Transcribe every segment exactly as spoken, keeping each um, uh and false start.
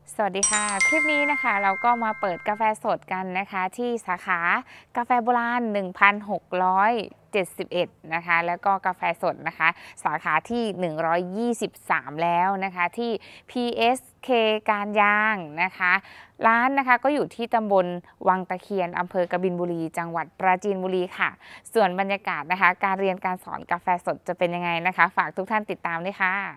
สวัสดีค่ะคลิปนี้นะคะเราก็มาเปิดกาแฟสดกันนะคะที่สาขากาแฟโบราณ หนึ่งพันหกร้อยเจ็ดสิบเอ็ด นะคะแล้วก็กาแฟสดนะคะสาขาที่หนึ่งร้อยยี่สิบสามแล้วนะคะที่ พี เอส เค การยางนะคะร้านนะคะก็อยู่ที่ตำบลวังตะเคียนอำเภอกบินบุรีจังหวัดปราจีนบุรีค่ะส่วนบรรยากาศนะคะการเรียนการสอนกาแฟสดจะเป็นยังไงนะคะฝากทุกท่านติดตามด้วยค่ะ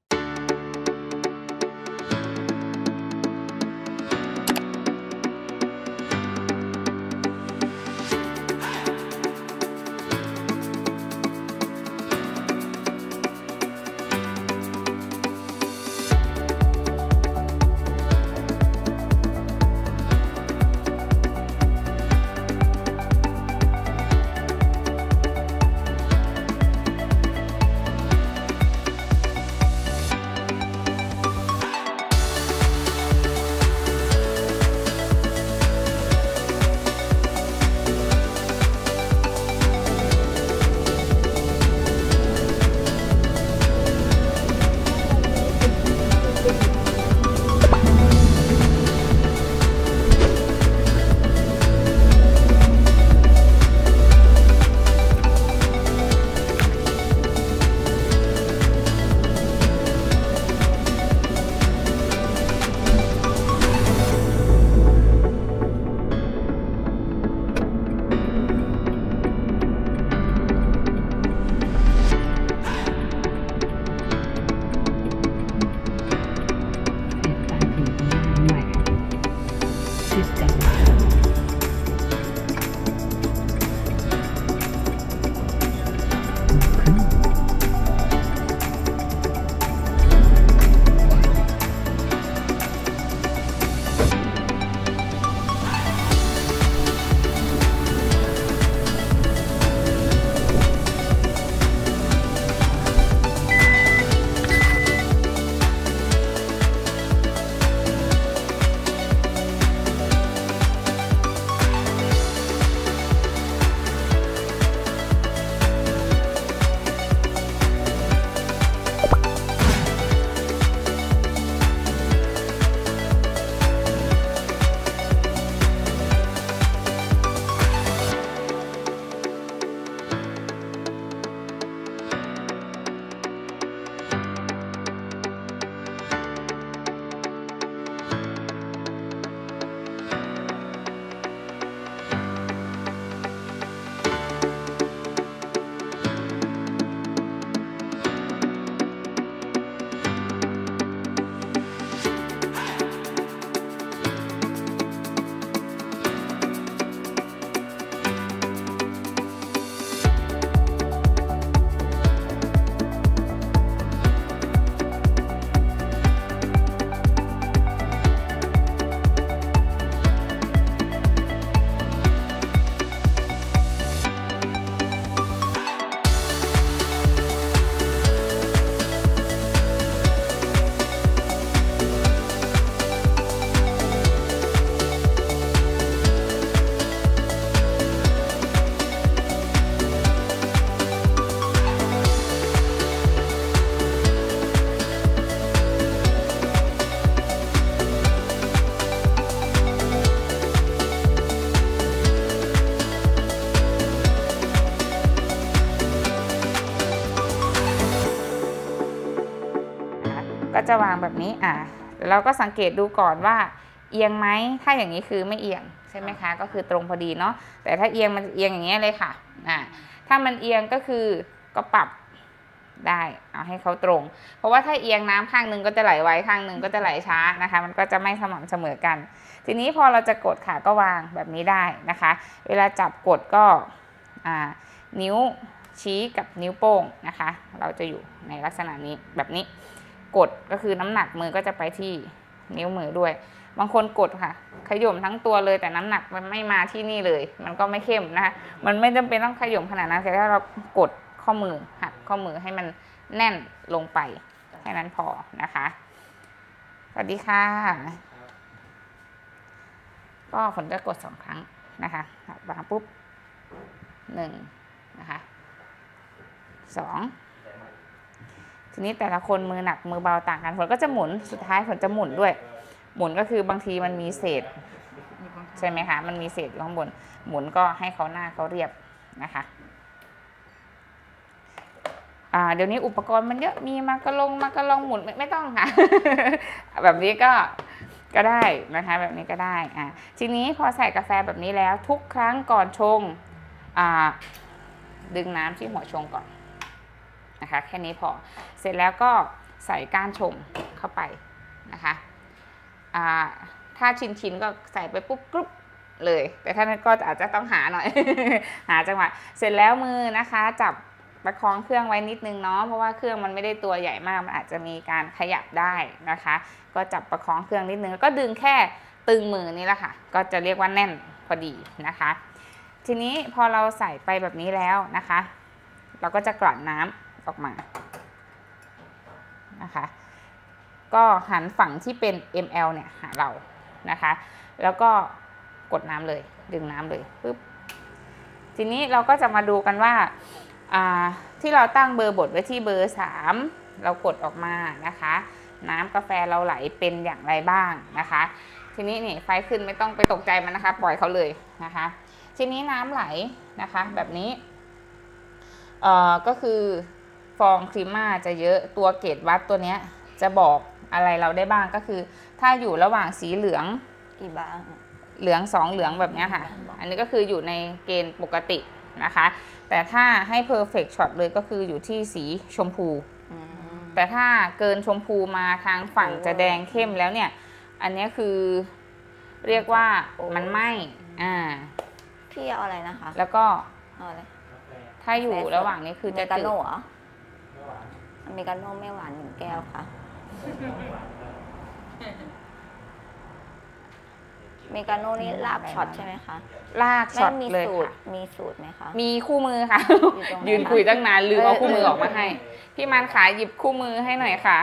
ก็จะวางแบบนี้อ่ะเราก็สังเกตดูก่อนว่าเอียงไหมถ้าอย่างนี้คือไม่เอียงใช่ไหมคะก็คือตรงพอดีเนาะแต่ถ้าเอียงมันเอียงอย่างเงี้ยเลยค่ะอ่ะถ้ามันเอียงก็คือก็ปรับได้เอาให้เขาตรงเพราะว่าถ้าเอียงน้ำข้างหนึ่งก็จะไหลไวข้างหนึ่งก็จะไหลช้านะคะมันก็จะไม่สม่ำเสมอกันทีนี้พอเราจะกดค่ะก็วางแบบนี้ได้นะคะเวลาจับกดก็อ่านิ้วชี้กับนิ้วโป้งนะคะเราจะอยู่ในลักษณะนี้แบบนี้กดก็คือน้ำหนักมือก็จะไปที่นิ้วมือด้วยบางคนกดค่ะขย่มทั้งตัวเลยแต่น้ำหนักมันไม่มาที่นี่เลยมันก็ไม่เข้มนะคะมันไม่จำเป็นต้องขย่มขนาดนั้นแต่ถ้าเรากดข้อมือหักข้อมือให้มันแน่นลงไปแค่นั้นพอนะคะสวัสดีค่ะก็ฝนจะกดสองครั้งนะคะวางปุ๊บหนึ่งนะคะสองทีนี้แต่ละคนมือหนักมือเบาต่างกันฝนก็จะหมุนสุดท้ายฝนจะหมุนด้วยหมุนก็คือบางทีมันมีเศษใช่ไหมคะมันมีเศษอยู่ข้างบนหมุนก็ให้เขาหน้าเขาเรียบนะคะอ่าเดี๋ยวนี้อุปกรณ์มันเยอะมีมากระลงมากระลองหมุนไม่ไม่ต้องค่ะ แบบนี้ก็ก็ได้นะคะแบบนี้ก็ได้อ่าทีนี้พอใส่กาแฟแบบนี้แล้วทุกครั้งก่อนชงอ่าดึงน้ำที่หัวชงก่อนนะคะแค่นี้พอเสร็จแล้วก็ใส่ก้านชงเข้าไปนะคะอ่าถ้าชินๆก็ใส่ไปปุ๊บกรุ๊บเลยแต่ถ้านั้นก็อาจจะต้องหาหน่อย หาจังหวะเสร็จแล้วมือนะคะจับประคองเครื่องไว้นิดนึงเนาะเพราะว่าเครื่องมันไม่ได้ตัวใหญ่มากมันอาจจะมีการขยับได้นะคะก็จับประคองเครื่องนิดนึงแล้วก็ดึงแค่ตึงมือนี่แหละค่ะก็จะเรียกว่าแน่นพอดีนะคะทีนี้พอเราใส่ไปแบบนี้แล้วนะคะเราก็จะกลั่นน้ำออกมานะคะก็หันฝั่งที่เป็น เอ็ม แอล เนี่ยหาเรานะคะแล้วก็กดน้ำเลยดึงน้ำเลยปึ๊บทีนี้เราก็จะมาดูกันว่าที่เราตั้งเบอร์บดไว้ที่เบอร์สามเรากดออกมานะคะน้ำกาแฟเราไหลเป็นอย่างไรบ้างนะคะทีนี้นี่ไฟขึ้นไม่ต้องไปตกใจมันนะคะปล่อยเขาเลยนะคะทีนี้น้ำไหลนะคะแบบนี้เอ่อก็คือฟองครีมม่าจะเยอะตัวเกจวัดตัวเนี้ยจะบอกอะไรเราได้บ้างก็คือถ้าอยู่ระหว่างสีเหลืองกี่บ้างเหลืองสองเหลืองแบบนี้ค่ะอันนี้ก็คืออยู่ในเกณฑ์ปกตินะคะแต่ถ้าให้ perfect shot เลยก็คืออยู่ที่สีชมพูแต่ถ้าเกินชมพูมาทางฝั่งจะแดงเข้มแล้วเนี่ยอันนี้คือเรียกว่ามันไหม้อ่าพี่เอาอะไรนะคะแล้วก็เอาอะไรถ้าอยู่ระหว่างนี้คือจะจืดอเมริกาโน่เหรออเมริกาโน่ไม่หวานหนึ่งแก้วค่ะอเมริกาโน่นี่ลากช็อตใช่ไหมคะลากช็อตเลยค่ะมีสูตรไหมคะมีคู่มือค่ะยืนคุยตั้งนานลืมเอาคู่มือออกมาให้พี่มันขายหยิบคู่มือให้หน่อยค่ะ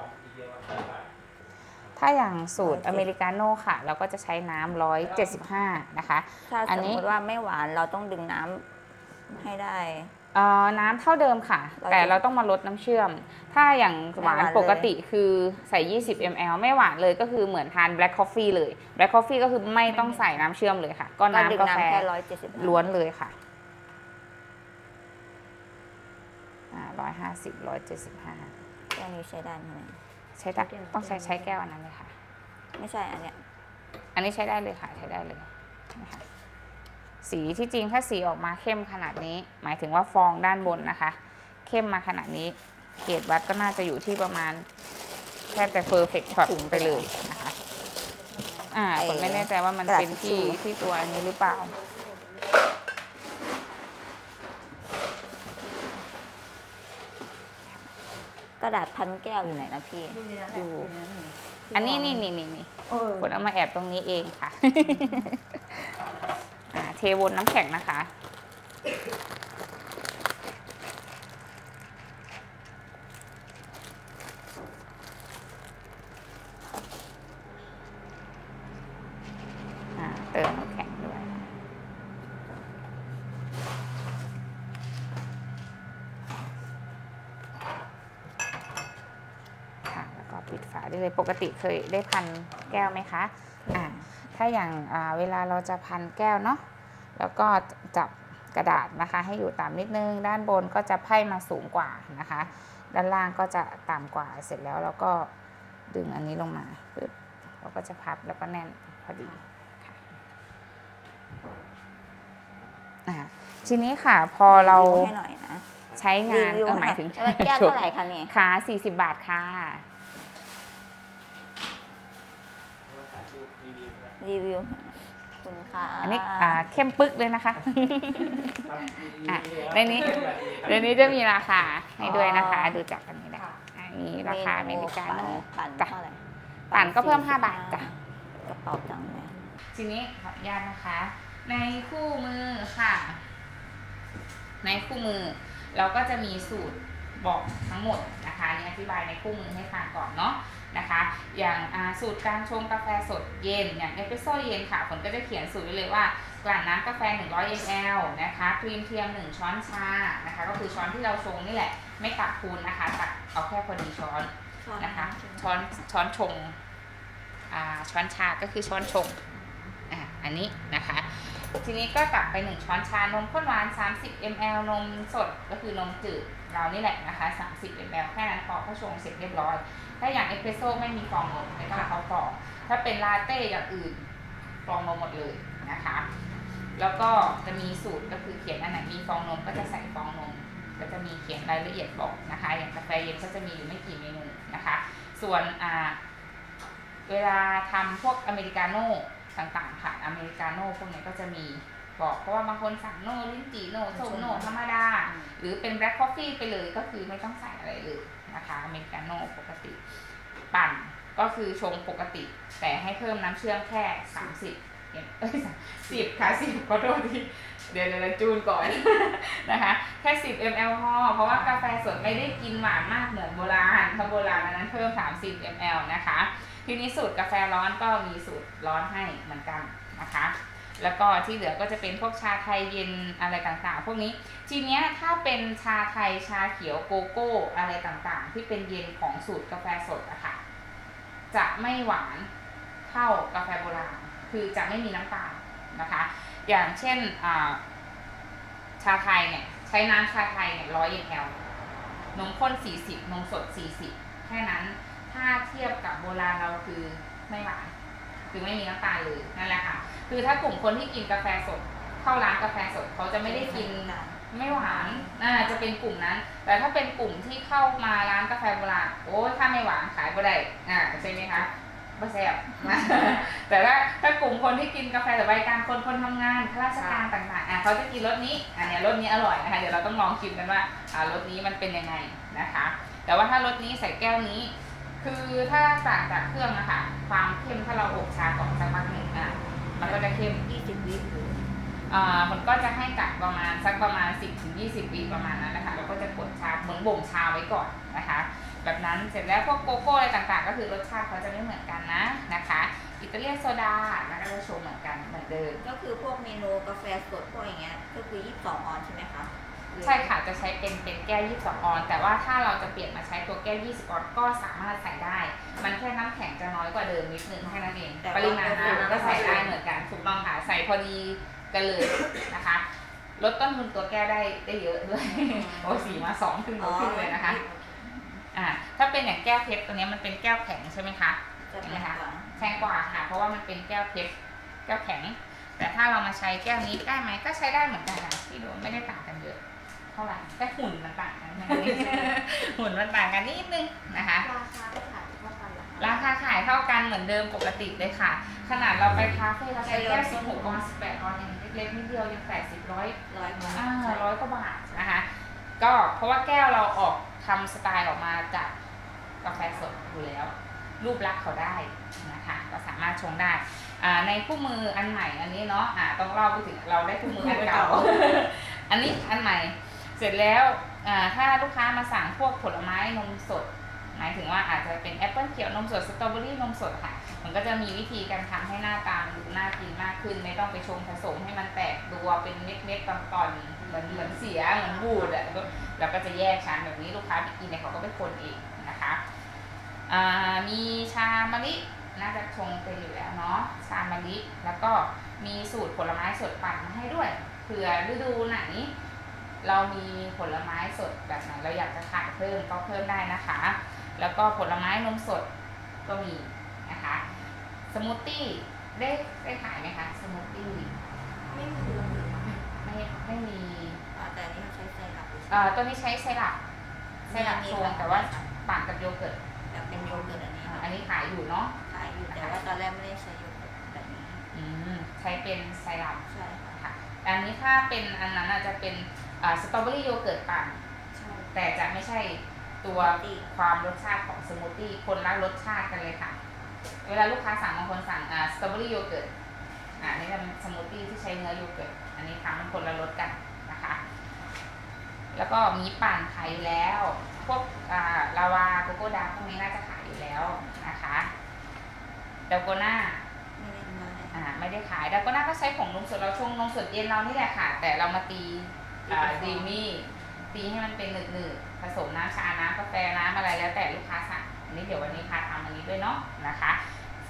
ถ้าอย่างสูตรอเมริกาโน่ค่ะเราก็จะใช้น้ำร้อยเจ็ดสิบห้านะคะถ้าสมมติว่าไม่หวานเราต้องดึงน้ำให้ได้น้ำเท่าเดิมค่ะแต่เราต้องมาลดน้ำเชื่อมถ้าอย่างหวานปกติคือใส่ยี่สิบมิลลิลิตร ไม่หวานเลยก็คือเหมือนทาน black coffee เลย black coffee ก็คือไม่ต้องใส่น้ำเชื่อมเลยค่ะก็น้ำกาแฟล้วนเลยค่ะร้อยห้าสิบร้อยเจ็ดสิบห้าแก้วนี้ใช้ได้ไหมใช้ได้ต้องใช้ใช้แก้วอันนั้นเลยค่ะไม่ใช่อันเนี้ยอันนี้ใช้ได้เลยค่ะใช้ได้เลยนะคะสีที่จริงถ้าสีออกมาเข้มขนาดนี้หมายถึงว่าฟองด้านบนนะคะเข้มมาขนาดนี้เกรดวัดก็น่าจะอยู่ที่ประมาณแค่แต่ perfect shot ไปเลยนะคะอ่าผมไม่แน่ใจว่ามันเป็นที่ที่ตัวอันนี้หรือเปล่ากระดาษพันแก้วอยู่ไหนนะพี่ดูอันนี้นี่นี่นี่นี่คนเอามาแอบตรงนี้เองค่ะเทวนน้ำแข็งนะคะเติมน้ำแข็งด้วยค่ะแล้วก็ปิดฝาได้เลยปกติเคยได้พันแก้วไหมคะอ่าถ้าอย่างเวลาเราจะพันแก้วเนาะแล้วก็จับกระดาษนะคะให้อยู่ต่ำนิดนึงด้านบนก็จะไพ่มาสูงกว่านะคะด้านล่างก็จะต่ำกว่าเสร็จแล้วเราก็ดึงอันนี้ลงมาปึ๊บเราก็จะพับแล้วก็แน่นพอดีค่ะทีนี้ค่ะพอเราใช้งานก็หมายถึงแก้วเท่าไหร่คะเนี่ยค่ะสี่สิบบาทค่ะรีวิวคุณค่ะอันนี้เข้มปึ๊กเลยนะคะในนี้ในนี้จะมีราคาให้ด้วยนะคะดูจากอันนี้ได้อันนี้ราคาอเมริกาโน่ปั่นเท่าไหร่ปั่นก็เพิ่มห้าบาทจ้ะกระเป๋าจังเลยทีนี้ขออนุญาตนะคะในคู่มือค่ะในคู่มือเราก็จะมีสูตรบอกทั้งหมดนะคะนี่อธิบายในคู่มือให้ฟังก่อนเนาะนะคะอย่างสูตรการชงกาแฟสดเย็นอย่างเอสเปรสโซ่เย็นค่ะผมก็จะเขียนสูตรไว้เลยว่ากลั่นน้ำกาแฟหนึ่งร้อยมิลลิลิตรนะคะครีมเทียมหนึ่งช้อนชานะคะก็คือช้อนที่เราชงนี่แหละไม่ตักคูณนะคะตักเอาแค่พอดีช้อนนะคะช้อนช้อนชงช้อนชาก็คือช้อนชงอ่าอันนี้นะคะทีนี้ก็ตักไปหนึ่งช้อนชานมข้นหวานสามสิบมิลลิลิตร นมสดก็คือนมจืดเรานี่แหละนะคะสามสิบมิลลิลิตร แค่นั้นพอก็ชงเสร็จเรียบร้อยถ้าอย่างเอสเปรสโซ่ไม่มีฟองนมไม่ต้องเอาฟองถ้าเป็นลาเต้อย่างอื่นฟองนมหมดเลยนะคะแล้วก็จะมีสูตรก็คือเขียนอันไหนมีฟองนมก็จะใส่ฟองนมก็จะมีเขียนรายละเอียดบอกนะคะอย่างกาแฟเย็นก็จะมีอยู่ไม่กี่เมนูนะคะส่วนอ่าเวลาทำพวกอเมริกาโน่ต่างๆค่ะอเมริกาโน่พวกนี้ก็จะมีบอกเพราะว่าบางคนสั่งโน่ลิ้นจี่โน่ส้มโน่ธรรมดาหรือเป็นแบล็คคอฟฟี่ไปเลยก็คือไม่ต้องใส่อะไรเลยนะคะอเมริกาโน่ปกติปั่นก็คือชงปกติแต่ให้เพิ่มน้ำเชื่อมแค่สามสิบเอ้ยสิบค่ะสิบขอโทษทีเดี๋ยวเราจูนก่อน นะคะแค่สิบมิลลิลิตร พอเพราะว่ากาแฟสดไม่ได้กินหวานมากเหมือนโบราณถ้าโบราณนั้นเพิ่มสามสิบมิลลิลิตร นะคะทีนี้สูตรกาแฟร้อนก็มีสูตรร้อนให้เหมือนกันนะคะแล้วก็ที่เหลือก็จะเป็นพวกชาไทยเย็นอะไรต่างๆพวกนี้ทีเนี้ยถ้าเป็นชาไทยชาเขียวโกโก้อะไรต่างๆที่เป็นเย็นของสูตรกาแฟสดอะค่ะจะไม่หวานเท่ากาแฟโบราณคือจะไม่มีน้ำตาลนะคะอย่างเช่นชาไทยเนี่ยใช้น้ำชาไทยเนี่ยร้อยมิลลิลิตร นมข้นสี่สิบนมสดสี่สิบแค่นั้นถ้าเทียบกับโบราณเราคือไม่หวานคือไม่มีน้ำตาลเลยนั่นแหละค่ะคือถ้ากลุ่มคนที่กินกาแฟสดเข้าร้านกาแฟสดเขาจะไม่ได้กินไม่หวานน่าจะเป็นกลุ่มนั้นแต่ถ้าเป็นกลุ่มที่เข้ามาร้านกาแฟโบราณโอ้ถ้าไม่หวานขายบ่ได้อ่าใช่ไหมคะบ่แซ่บ แต่ถ้าถ้ากลุ่มคนที่กินกาแฟแบบวัยกลางคนคนทำงานข้าราชการต่างๆอ่ะเขาจะกินรสนี้อันนี้รสนี้อร่อยนะคะเดี๋ยวเราต้องลองชิมกันว่าอ่ารสนี้มันเป็นยังไงนะคะแต่ว่าถ้ารสนี้ใส่แก้วนี้คือถ้าต่างจากเครื่องนะคะความเข้มถ้าเราอบชาก่อนสักพักหนึ่งอ่ะมันก็จะเข้มยี่สิบวิอ่ามันก็จะให้กัดประมาณสักประมาณสิบถึงยี่สิบวิประมาณนั้นนะคะเราก็จะกดชาเหมือนบ่มชาไว้ก่อนนะคะแบบนั้นเสร็จแล้วพวกโกโก้อะไรต่างๆก็คือรสชาติเขาจะไม่เหมือนกันนะนะคะอิตาเลียนโซดาแล้วก็จะโชว์เหมือนกันเหมือนเดิมก็คือพวกเมนูกาแฟสดพวกอย่างเงี้ยก็คือยี่สิบสองออนใช่ไหมคะใช่ค่ะจะใช้เป็นเป็นแก้วยี่สิบสองออนแต่ว่าถ้าเราจะเปลี่ยนมาใช้ตัวแก้วยี่สิบออนก็สามารถใส่ได้มันแค่น้ำแข็งจะน้อยกว่าเดิมนิดนึงแค่นั้นเองปริมาณน้ำก็ใส่ได้เหมือนกันถูกต้องค่ะใส่พอดีกันเลยนะคะลดต้นทุนตัวแก้วได้ได้เยอะด้วยโอ้สีมาสองขึ้นมาขึ้นเลยนะคะอ่าถ้าเป็นอย่างแก้วเพชรตัวนี้มันเป็นแก้วแข็งใช่ไหมคะใช่ไหมคะแพงกว่าค่ะเพราะว่ามันเป็นแก้วเพชรแก้วแข็งแต่ถ้าเรามาใช้แก้วนี้ได้ไหมก็ใช้ได้เหมือนกันค่ะที่ดูไม่ได้ต่างกันเยอะเท่าไหร่แค่หุ่นมันต่างกันหุ่นมันต่างกันนิดนึงนะคะราคาก็ขายเท่ากันราคาขายเท่ากันเหมือนเดิมปกติเลยค่ะขนาดเราไปคาเฟ่เราใช้แก้วสิบหกออนสิบแปดออนเองเล็กๆนิดเดียวยังแปดสิบร้อยร้อยกว่าอ่าร้อยกว่าบาทนะคะก็เพราะว่าแก้วเราออกทำสไตล์ออกมาจากกาแฟสดอยู่แล้วรูปลักษณ์เขาได้นะคะก็สามารถชงได้ในคู่มืออันใหม่อันนี้เนาะะต้องเล่าไปถึงเราได้คู่มืออันเก่า อันนี้อันใหม่เสร็จแล้วถ้าลูกค้ามาสั่งพวกผลไม้นมสดหมายถึงว่าอาจจะเป็นแอปเปิลเขียวนมสดสตรอเบอรี่นมสดค่ะมันก็จะมีวิธีการทำให้หน้าตาดูน่ากินมากขึ้นไม่ต้องไปชงผสมให้มันแตกตัวเป็นเม็ดๆตอนๆเหมือนเหมือนเสียเหมือนบูดอ่ะเราก็จะแยกชั้นแบบนี้ลูกค้าไปกินเนี่ยเขาก็ไปคนเองนะคะมีชามะลิน่าจะชงไปอยู่แล้วเนาะชามะลิแล้วก็มีสูตรผลไม้สดปั่นมาให้ด้วยเผื่อฤดูไหนเรามีผลไม้สดแบบไหนเราอยากจะขายเพิ่มก็เพิ่มได้นะคะแล้วก็ผลไม้นมสดก็มีนะคะสมูทตี้ได้ได้ขายไหมคะสมูทตี้ไม่มีไม่ไม่มีแต่นี้ใช้ไซรัปเอ่อตัวนี้ใช้ไซรัปไซรัปชงแต่ว่าปั่นกับโยเกิร์ตแบบเป็นโยเกิร์ตอันนี้อันนี้ขายอยู่เนาะขายอยู่แต่ว่าตอนแรกไม่ได้ใช้โยเกิร์ตแบบนี้อืมใช้เป็นไซรัปใช่ค่ะอันนี้ถ้าเป็นอันนั้นอาจจะเป็นสตรอเบอรี่โยเกิร์ตปั่นแต่จะไม่ใช่ตัวความรสชาติของสมูทตี้คนละรสชาติกันเลยค่ะเวลาลูกค้าสั่งบางคนสั่งสตรอเบอรี่โยเกิร์ตอันนี้จะเป็นสมูทตี้ที่ใช้เนื้อโยเกิร์ตอันนี้ทำเป็นคนละรสกันนะคะแล้วก็มีปั่นขายแล้วพวกลาวาโกโก้ดาพวกนี้น่าจะขายอยู่แล้วนะคะเดลโกน่าไม่ได้ขายเดลโกน่าก็ใช้ผงนมสดเราชงนมสดเย็นเรานี่แหละค่ะแต่เรามาตีดีมี่ตีให้มันเป็นหนืดๆผสมน้ำชาน้ำกาแฟน้ำอะไรแล้วแต่ลูกค้าสั่งอันนี้เดี๋ยววันนี้พาทำอันนี้ด้วยเนาะนะคะเม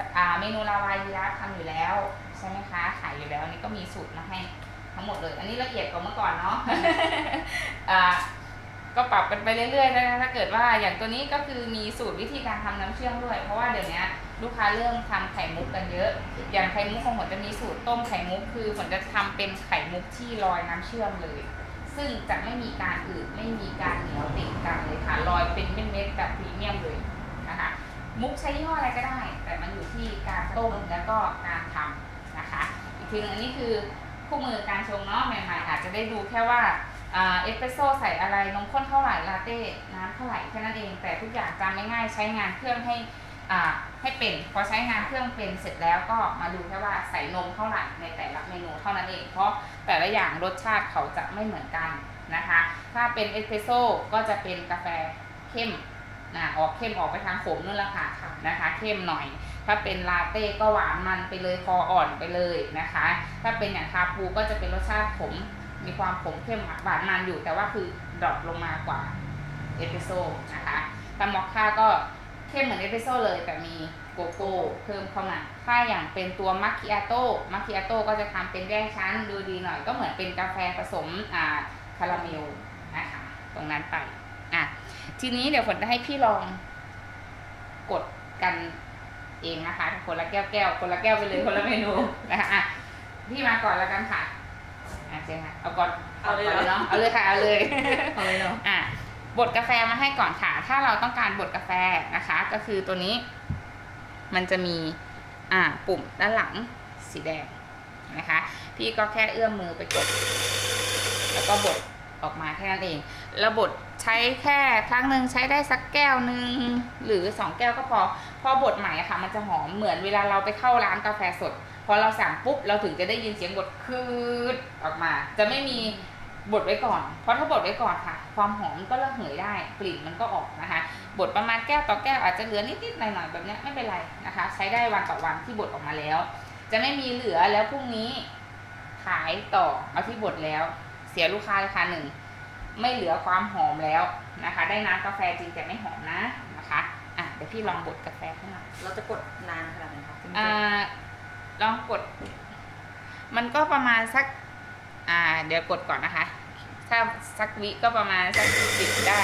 เมนูลาวายีราฟทำอยู่แล้วใช่ไหมคะขายอยู่แล้วอันนี้ก็มีสูตรมาให้ทั้งหมดเลยอันนี้ละเอียดกว่าเมื่อก่อนเนาะ อ่าก็ปรับกันไปเรื่อยๆนะคะถ้าเกิดว่าอย่างตัวนี้ก็คือมีสูตรวิธีการทำน้ำเชื่อมด้วยเพราะว่าเดี๋ยวนี้ลูกค้าเริ่มทำไข่มุกกันเยอะอย่างไข่มุกของผมจะมีสูตรต้มไข่มุกคือผมจะทำเป็นไข่มุกที่ลอยน้ำเชื่อมเลยซึ่งจะไม่มีการอืดไม่มีการเหนียวติดกันเลยค่ะลอยเป็นเม็ดๆแบบพรีเมียมเลยนะคะมุกใช้ยี่ห้ออะไรก็ได้ แต่มันอยู่ที่การต้มแล้วก็การทำนะคะอีกทีนึงอันนี้คือคู่มือการชงเนาะใหม่ๆอาจจะได้ดูแค่ว่าเอสเปรสโซ่ใส่อะไรนมข้นเท่าไหร่ลาเต้น้ำเท่าไหร่แค่นั้นเองแต่ทุกอย่างจำง่ายๆใช้งานเครื่องให้อ่าให้เป็นพอใช้งานเครื่องเป็นเสร็จแล้วก็มาดูแค่ว่าใส่นมเท่าไหร่ในแต่ละเมนูเท่านั้นเองเพราะแต่ละอย่างรสชาติเขาจะไม่เหมือนกันนะคะถ้าเป็นเอสเปรสโซ่ก็จะเป็นกาแฟเข้มนะออกเข้มออกไปทางขมนั่นแหละค่ะนะคะเข้มหน่อยถ้าเป็นลาเต้ก็หวานมันไปเลยคออ่อนไปเลยนะคะถ้าเป็นอย่างคาปูก็จะเป็นรสชาติขมมีความขมเข้มหวานมันอยู่แต่ว่าคือดรอปลงมากว่าเอสเปรสโซ่นะคะถ้ามอคค่าก็เข้มเหมือนเอสเปรสโซ่เลยแต่มีโกโก้เพิ่มเข้ามาถ้าอย่างเป็นตัวมัคคิอาโต้มัคคิอาโต้ก็จะทำเป็นแยกชั้นดูดีหน่อยก็เหมือนเป็นกาแฟผสมอ่าคาราเมลนะคะตรงนั้นไปอ่ะทีนี้เดี๋ยวฝนจะให้พี่ลองกดกันเองนะคะคนละแก้วแก้วคนละแก้วไปเลยคนละเมนูนะคะอ่ะพี่มาก่อนแล้วกันค่ะอ่ะเจ๊ค่ะเอาก่อนเอาเลยเนาะเอาเลยค่ะเอาเลยเอาเลยเนาะอ่ะบดกาแฟมาให้ก่อนค่ะถ้าเราต้องการบดกาแฟนะคะก็คือตัวนี้มันจะมีอ่าปุ่มด้านหลังสีแดงนะคะพี่ก็แค่เอื้อมมือไปกดแล้วก็บดออกมาแค่นั้นเองแล้วบดใช้แค่ครั้งหนึ่งใช้ได้สักแก้วหนึ่งหรือสองแก้วก็พอพอบดใหม่ค่ะมันจะหอมเหมือนเวลาเราไปเข้าร้านกาแฟสดพอเราสั่งปุ๊บเราถึงจะได้ยินเสียงบดคืดออกมาจะไม่มีบดไว้ก่อนเพราะถ้าบดไว้ก่อนค่ะความหอมก็ระเหยได้กลิ่นมันก็ออกนะคะบดประมาณแก้วต่อแก้วอาจจะเหลือนิดๆหน่อยๆแบบนี้ไม่เป็นไรนะคะใช้ได้วันต่อวันที่บดออกมาแล้วจะไม่มีเหลือแล้วพรุ่งนี้ขายต่อเอาที่บดแล้วเสียลูกค้าราคาหนึ่งไม่เหลือความหอมแล้วนะคะได้น้ำกาแฟจริงแต่ไม่หอมนะนะคะอ่ะเดี๋ยวพี่ลองบดกาแฟให้หน่อยเราจะกดนานขนาดไหนคะอ่าลองกดมันก็ประมาณสักอ่าเดี๋ยวกดก่อนนะคะถ้าสักวิก็ประมาณสักสิบได้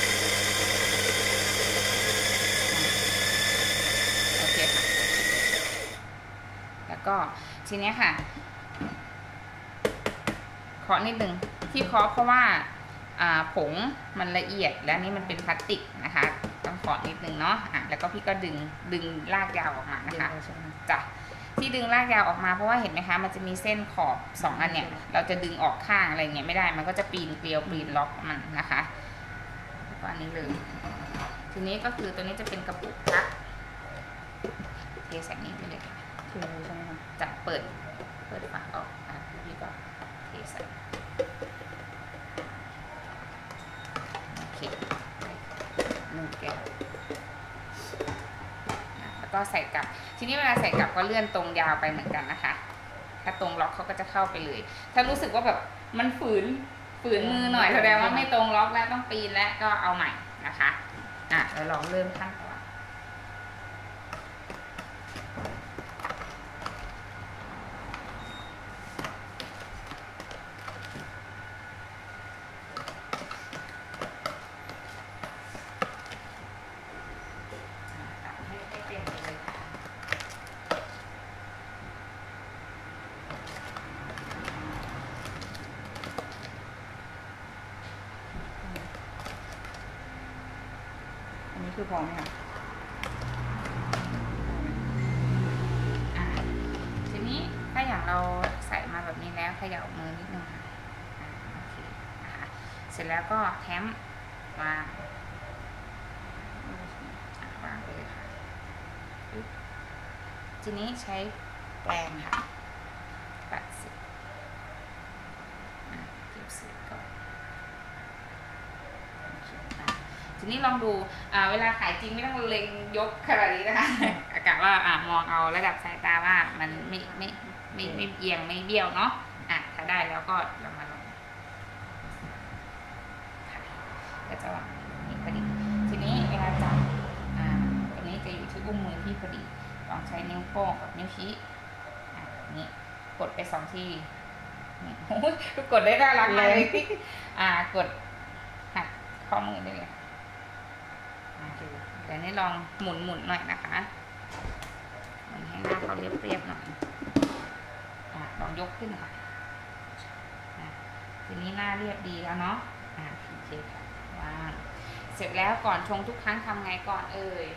โอเคค่ะแล้วก็ทีนี้ค่ะเคาะนิดนึงที่เคาะเพราะว่าอ่าผงมันละเอียดและนี่มันเป็นพลาสติกนะคะต้องเคาะนิดนึงเนาะอ่ะแล้วก็พี่ก็ดึงดึงลากยาวออกมานะคะจ้ะที่ดึงลากยาวออกมาเพราะว่าเห็นไหมคะมันจะมีเส้นขอบสองอันเนี่ยเราจะดึงออกข้างอะไรเงี้ยไม่ได้มันก็จะปีนเกลียวปีนล็อกมันนะคะแล้วก็อันนี้เลยทีนี้ก็คือตัวนี้จะเป็นกระปุกพักเทใส่นี้ไปเลยค่ะใช่ไหมคะจะเปิดเปิดฝาออกอ่ะพี่ก็เทใส่โอเคหนึ่งแก้วแล้วก็ใส่กลับทีนี้เวลาใส่กลับก็เลื่อนตรงยาวไปเหมือนกันนะคะถ้าตรงล็อกเขาก็จะเข้าไปเลยถ้ารู้สึกว่าแบบมันฝืนฝืนมือหน่อยแสดงว่าไม่ตรงล็อกแล้วต้องปีนแล้วก็เอาใหม่นะคะอ่ะเราลองเริ่มขั้นตอนคือพอไหมคะทีนี้ถ้าอย่างเราใส่มาแบบนี้แล้วเขย่ามือนิดนึงค่ะโอเคนะคะเสร็จแล้วก็แถมวางวางเลยค่ะทีนี้ใช้แปรงค่ะปัดสีเก็บสีก่อนทีนี้ลองดูเวลาขายจริงไม่ต้องเล็งยกขนาดนี้นะคะอากาศว่าอ่ามองเอาระดับสายตาว่ามันไม่ไม่ไม่ไม่เอียงไม่เบี้ยวเนาะอ่ะถ้าได้แล้วก็เรามาลองก็จะวางนี้พอดีทีนี้เวลาจับอ่าตรงนี้จะอยู่ที่อุ้งมือพี่พอดีวองใช้นิ้วโป้งกับนิ้วชี้อ่ะนี่กดไปสองทีนี่โอ้ยกดได้น่ารักเลยอ่ากดหักข้อมือได้เลยอ่ะดูเดี๋ยวนี้ลองหมุนหมุนหน่อยนะคะหมุนให้หน้าเขาเรียบๆหน่อยอ่ะลองยกขึ้นค่ะอ่ะทีนี้หน้าเรียบดีแล้วเนาะอ่ะโอเคค่ะวางเสร็จแล้วก่อนชงทุกครั้งทำไงก่อนเอ่ย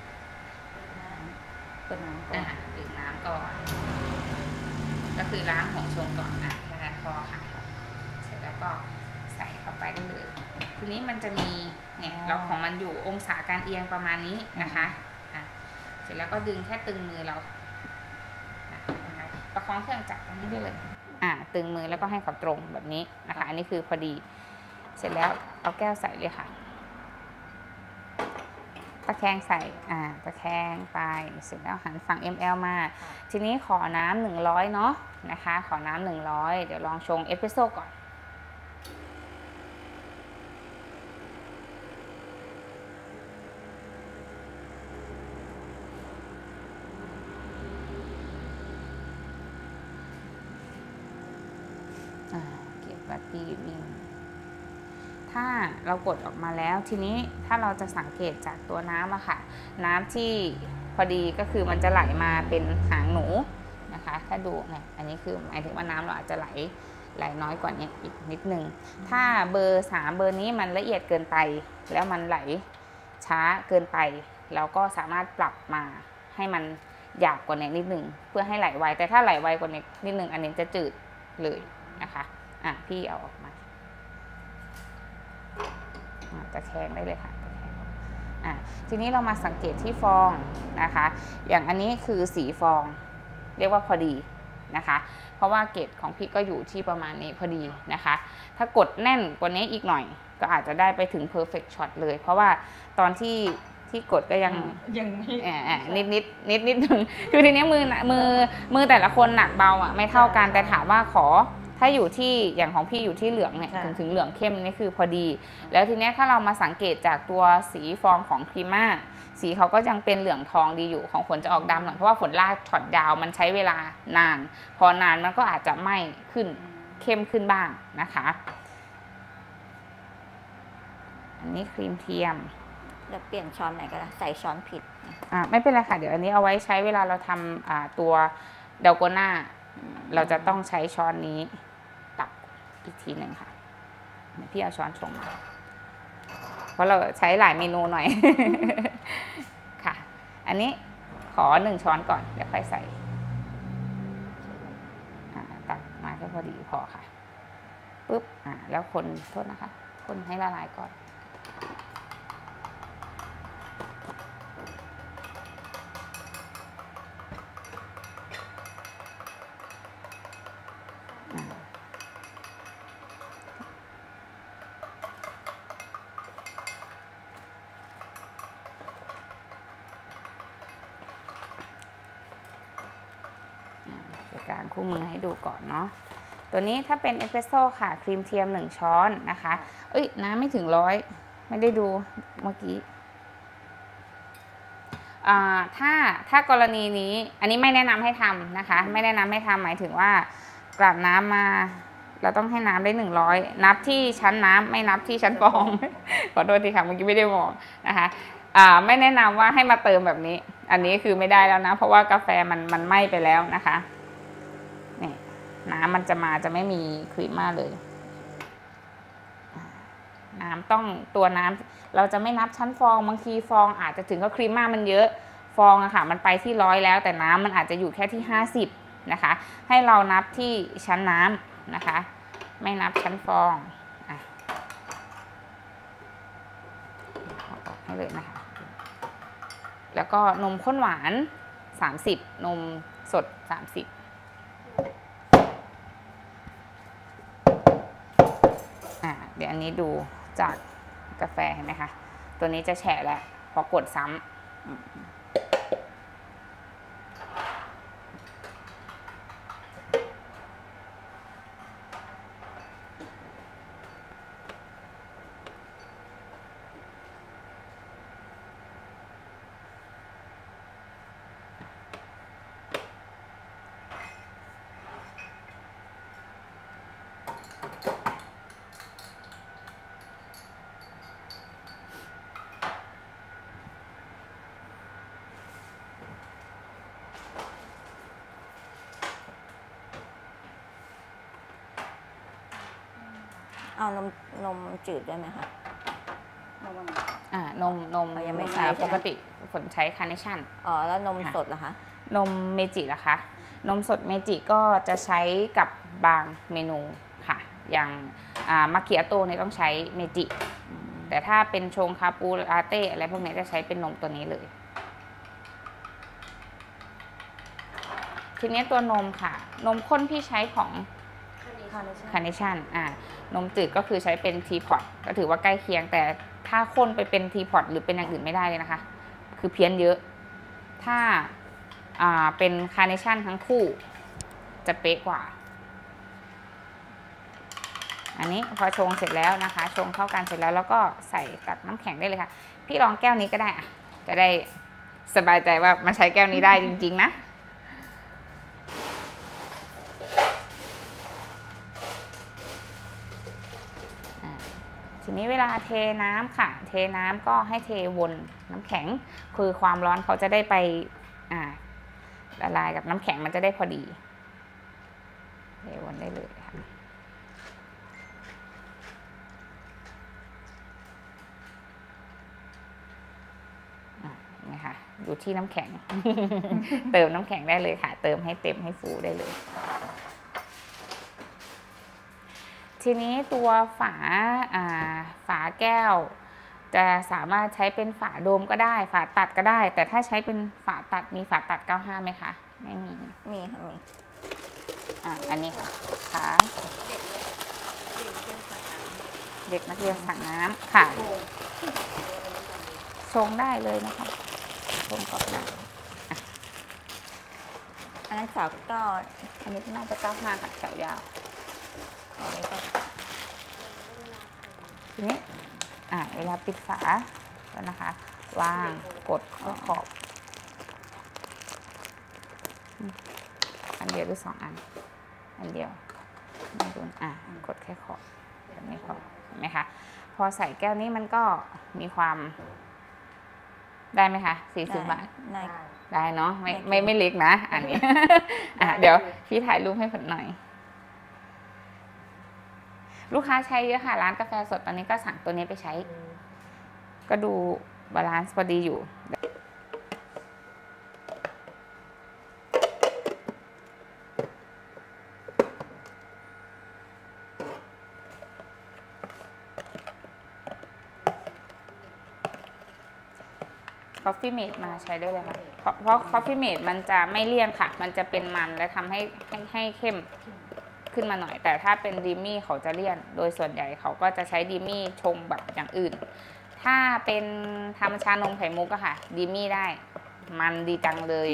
เปิดน้ำก่อนอ่ะดื่มน้ำก่อน ก็คือล้างหัวชงก่อนอ่ะแค่นั้นพอค่ะเสร็จแล้วก็ใส่เข้าไปได้เลยทีนี้มันจะมีเนี่ยเราของมันอยู่องศาการเอียงประมาณนี้นะคะอ่ะเสร็จแล้วก็ดึงแค่ตึงมือเรานะคะประคองเครื่องจักรตรงนี้ได้เลยอ่ะตึงมือแล้วก็ให้เขาตรงแบบนี้นะคะอันนี้คือพอดีเสร็จแล้วเอาแก้วใส่เลยค่ะตะแคงใส่อ่าตะแคงไปเสร็จแล้วหันฝั่ง มล มาทีนี้ขอน้ำหนึ่งร้อยเนาะนะคะขอน้ำหนึ่งร้อยเดี๋ยวลองชงเอสเปรสโซ่ก่อนเก็บวัตตีวิ่งถ้าเรากดออกมาแล้วทีนี้ถ้าเราจะสังเกตจากตัวน้ำอะค่ะน้ำที่พอดีก็คือมันจะไหลมาเป็นหางหนูนะคะถ้าดูเนี่ยอันนี้คือหมายถึงว่าน้ำเราอาจจะไหลไหลน้อยกว่านี้อีกนิดนึงถ้าเบอร์สามเบอร์นี้มันละเอียดเกินไปแล้วมันไหลช้าเกินไปเราก็สามารถปรับมาให้มันหยาบกว่านี้นิดนึงเพื่อให้ไหลไวแต่ถ้าไหลไวกว่านี้นิดนึงอันนี้จะจืดเลยนะคะอ่ะพี่เอาออกมาตะแคงได้เลยค่ะตะแคงอ่ะทีนี้เรามาสังเกตที่ฟองนะคะอย่างอันนี้คือสีฟองเรียกว่าพอดีนะคะเพราะว่าเกรดของพี่ก็อยู่ที่ประมาณนี้พอดีนะคะถ้ากดแน่นกว่านี้อีกหน่อยก็อาจจะได้ไปถึง perfect shot เลยเพราะว่าตอนที่ที่กดก็ยังยังไม่นิดนิดนิดนิดนึงคือทีนี้มือมือมือแต่ละคนหนักเบาอ่ะไม่เท่ากันแต่ถามว่าขอถ้าอยู่ที่อย่างของพี่อยู่ที่เหลืองเนี่ยถึงถึงเหลืองเข้มนี่คือพอดีแล้วทีนี้ถ้าเรามาสังเกตจากตัวสีฟองของครีม่าสีเขาก็ยังเป็นเหลืองทองดีอยู่ของฝนจะออกดำหน่อยเพราะว่าฝนลากช็อตยาวมันใช้เวลานานพอนานมันก็อาจจะไหม้ขึ้นเข้มขึ้นบ้างนะคะอันนี้ครีมเทียมเดี๋ยวเปลี่ยนช้อนไหนก็ได้ใส่ช้อนผิดอ่าไม่เป็นไรค่ะเดี๋ยวอันนี้เอาไว้ใช้เวลาเราทำอ่าตัวเดลโกน่าเราจะต้องใช้ช้อนนี้ตักอีกทีหนึ่งค่ะพี่เอาช้อนชงมาเพราะเราใช้หลายเมนูหน่อย ค่ะอันนี้ขอหนึ่งช้อนก่อนเดี๋ยวค่อยใส่ตักมาแค่พอดีพอค่ะปุ๊บอ่าแล้วคนโทษนะคะคนให้ละลายก่อนการคู่มือให้ดูก่อนเนาะตัวนี้ถ้าเป็นเอสเปรสโซ่ค่ะครีมเทียมหนึ่งช้อนนะคะเอ้ยน้ำไม่ถึงร้อยไม่ได้ดูเมื่อกี้อ่าถ้าถ้ากรณีนี้อันนี้ไม่แนะนำให้ทำนะคะไม่แนะนำให้ทำหมายถึงว่ากราบน้ำมาเราต้องให้น้ำได้หนึ่งร้อยนับที่ชั้นน้ำไม่นับที่ชั้นฟองขอโทษทีค่ะเมื่อกี้ไม่ได้บอกนะคะอ่าไม่แนะนำว่าให้มาเติมแบบนี้อันนี้คือไม่ได้แล้วนะเพราะว่ากาแฟมันมันไหม้ไปแล้วนะคะนี่น้ำมันจะมาจะไม่มีครีมม่าเลยน้ำต้องตัวน้ำเราจะไม่นับชั้นฟองบางทีฟองอาจจะถึงก็ครีมม่ามันเยอะฟองอะค่ะมันไปที่ร้อยแล้วแต่น้ำมันอาจจะอยู่แค่ที่ห้าสิบนะคะให้เรานับที่ชั้นน้ำนะคะไม่นับชั้นฟองอ่ะเอาออกให้เลยนะคะแล้วก็นมข้นหวานสามสิบนมสดสามสิบอ่าเดี๋ยวอันนี้ดูจากกาแฟเห็นไหมคะตัวนี้จะแฉะแล้วพอกดซ้ำเอานมนมจืดด้วยไหมคะนมอ่านมนมอ๋อยังไม่ใช้อ่าใช่ไหมปกติฝนใช้คาร์เนชั่นอ๋อแล้วนมค่ะสดเหรอคะนมเมจิล่ะคะนมสดเมจิก็จะใช้กับบางเมนูค่ะ อย่างมาเคียโต้เนี่ยต้องใช้เมจิแต่ถ้าเป็นชงคาปูลาเต้อะไรพวกนี้จะใช้เป็นนมตัวนี้เลย ทีนี้ตัวนมค่ะ นมข้นพี่ใช้ของคาร์เนชั่นอ่านมจืดก็คือใช้เป็นทีพอตก็ถือว่าใกล้เคียง แต่ถ้าข้นไปเป็นทีพอตหรือเป็นอย่างอื่นไม่ได้เลยนะคะ คือเพี้ยนเยอะ ถ้าอ่าเป็นคาร์เนชั่นทั้งคู่จะเป๊ะกว่า อันนี้พอชงเสร็จแล้วนะคะ ชงเข้ากันเสร็จแล้วแล้วก็ใส่ตักน้ำแข็งได้เลยค่ะ พี่ลองแก้วนี้ก็ได้อะจะได้สบายใจว่ามันใช้แก้วนี้ได้จริงๆนะทีนี้เวลาเทน้ำค่ะ เทน้ำก็ให้เทวนน้ำแข็งคือความร้อนเขาจะได้ไปอ่าละลายกับน้ำแข็งมันจะได้พอดีเทวนได้เลยค่ะนี่ค่ะอยู่ที่น้ำแข็ง เติมน้ำแข็งได้เลยค่ะ เติมให้เต็มให้ฟูได้เลย ทีนี้ตัวฝาอ่าฝาแก้วจะสามารถใช้เป็นฝาโดมก็ได้ฝาตัดก็ได้ แต่ถ้าใช้เป็นฝาตัดมีฝาตัดเก้าสิบห้าไหมคะไม่มีมีค่ะมีอ่าอันนี้ค่ะขาเด็กนักเรียนสั่งน้ำค่ะชงได้เลยนะคะชงก่อนนะอันนั้นสาวก็อันนี้น่าจะเก้าสิบห้าค่ะแถวยาวทีนี้อ่าเวลาปิดฝาแล้วนะคะ วางกดข้อขอบอันเดียวหรือสองอันอันเดียวไม่ดูอ่ะกดแค่ขอบแบบนี้พอเห็นไหมคะพอใส่แก้วนี้มันก็มีความได้ไหมคะสี่สิบบาทได้ได้เนาะไม่ไม่ไม่เล็กนะอันนี้ อ่ะเดี๋ยวพี่ถ่ายรูปให้ผมหน่อย ลูกค้าใช้เยอะค่ะร้านกาแฟสดตอนนี้ก็สั่งตัวนี้ไปใช้ ก็ดูบาลานซ์พอดีอยู่คอฟฟี่เมดมาใช้ได้เลยค่ะเพราะเพราะคอฟฟี่เมดมันจะไม่เลี่ยนค่ะ มันจะเป็นมันและทำให้ให้ให้เข้มขึ้นมาหน่อย แต่ถ้าเป็นดีมี่เขาจะเลี่ยนโดยส่วนใหญ่เขาก็จะใช้ดีมี่ชงแบบอย่างอื่น ถ้าเป็นทำชานมไข่มุกอะค่ะดีมี่ได้มันดีจังเลย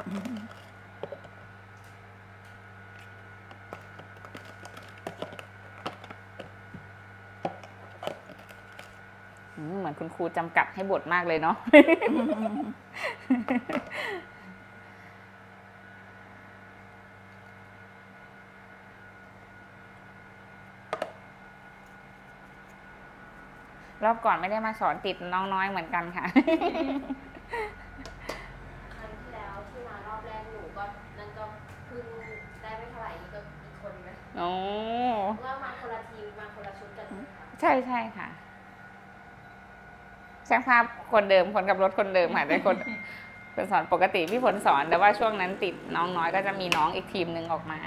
เหมือนคุณครูจำกัดให้บทมากเลยเนาะ รอบก่อนไม่ได้มาสอนติดน้องน้อยเหมือนกันค่ะครั้งที่แล้วที่มารอบแรกหนูก็นั่นก็เพิ่งได้ไม่เท่าไหร่นี่ก็อีกคนนะโอ้ว่ามาคนละทีมมาคนละชุดกันค่ะใช่ใช่ค่ะช่างภาพคนเดิมคนกับรถคนเดิมค่ะแต่คนเป็นสอนปกติพี่ฝนสอนแต่ว่าช่วงนั้นติดน้องน้อยก็จะมีน้องอีกทีมหนึ่งออกมา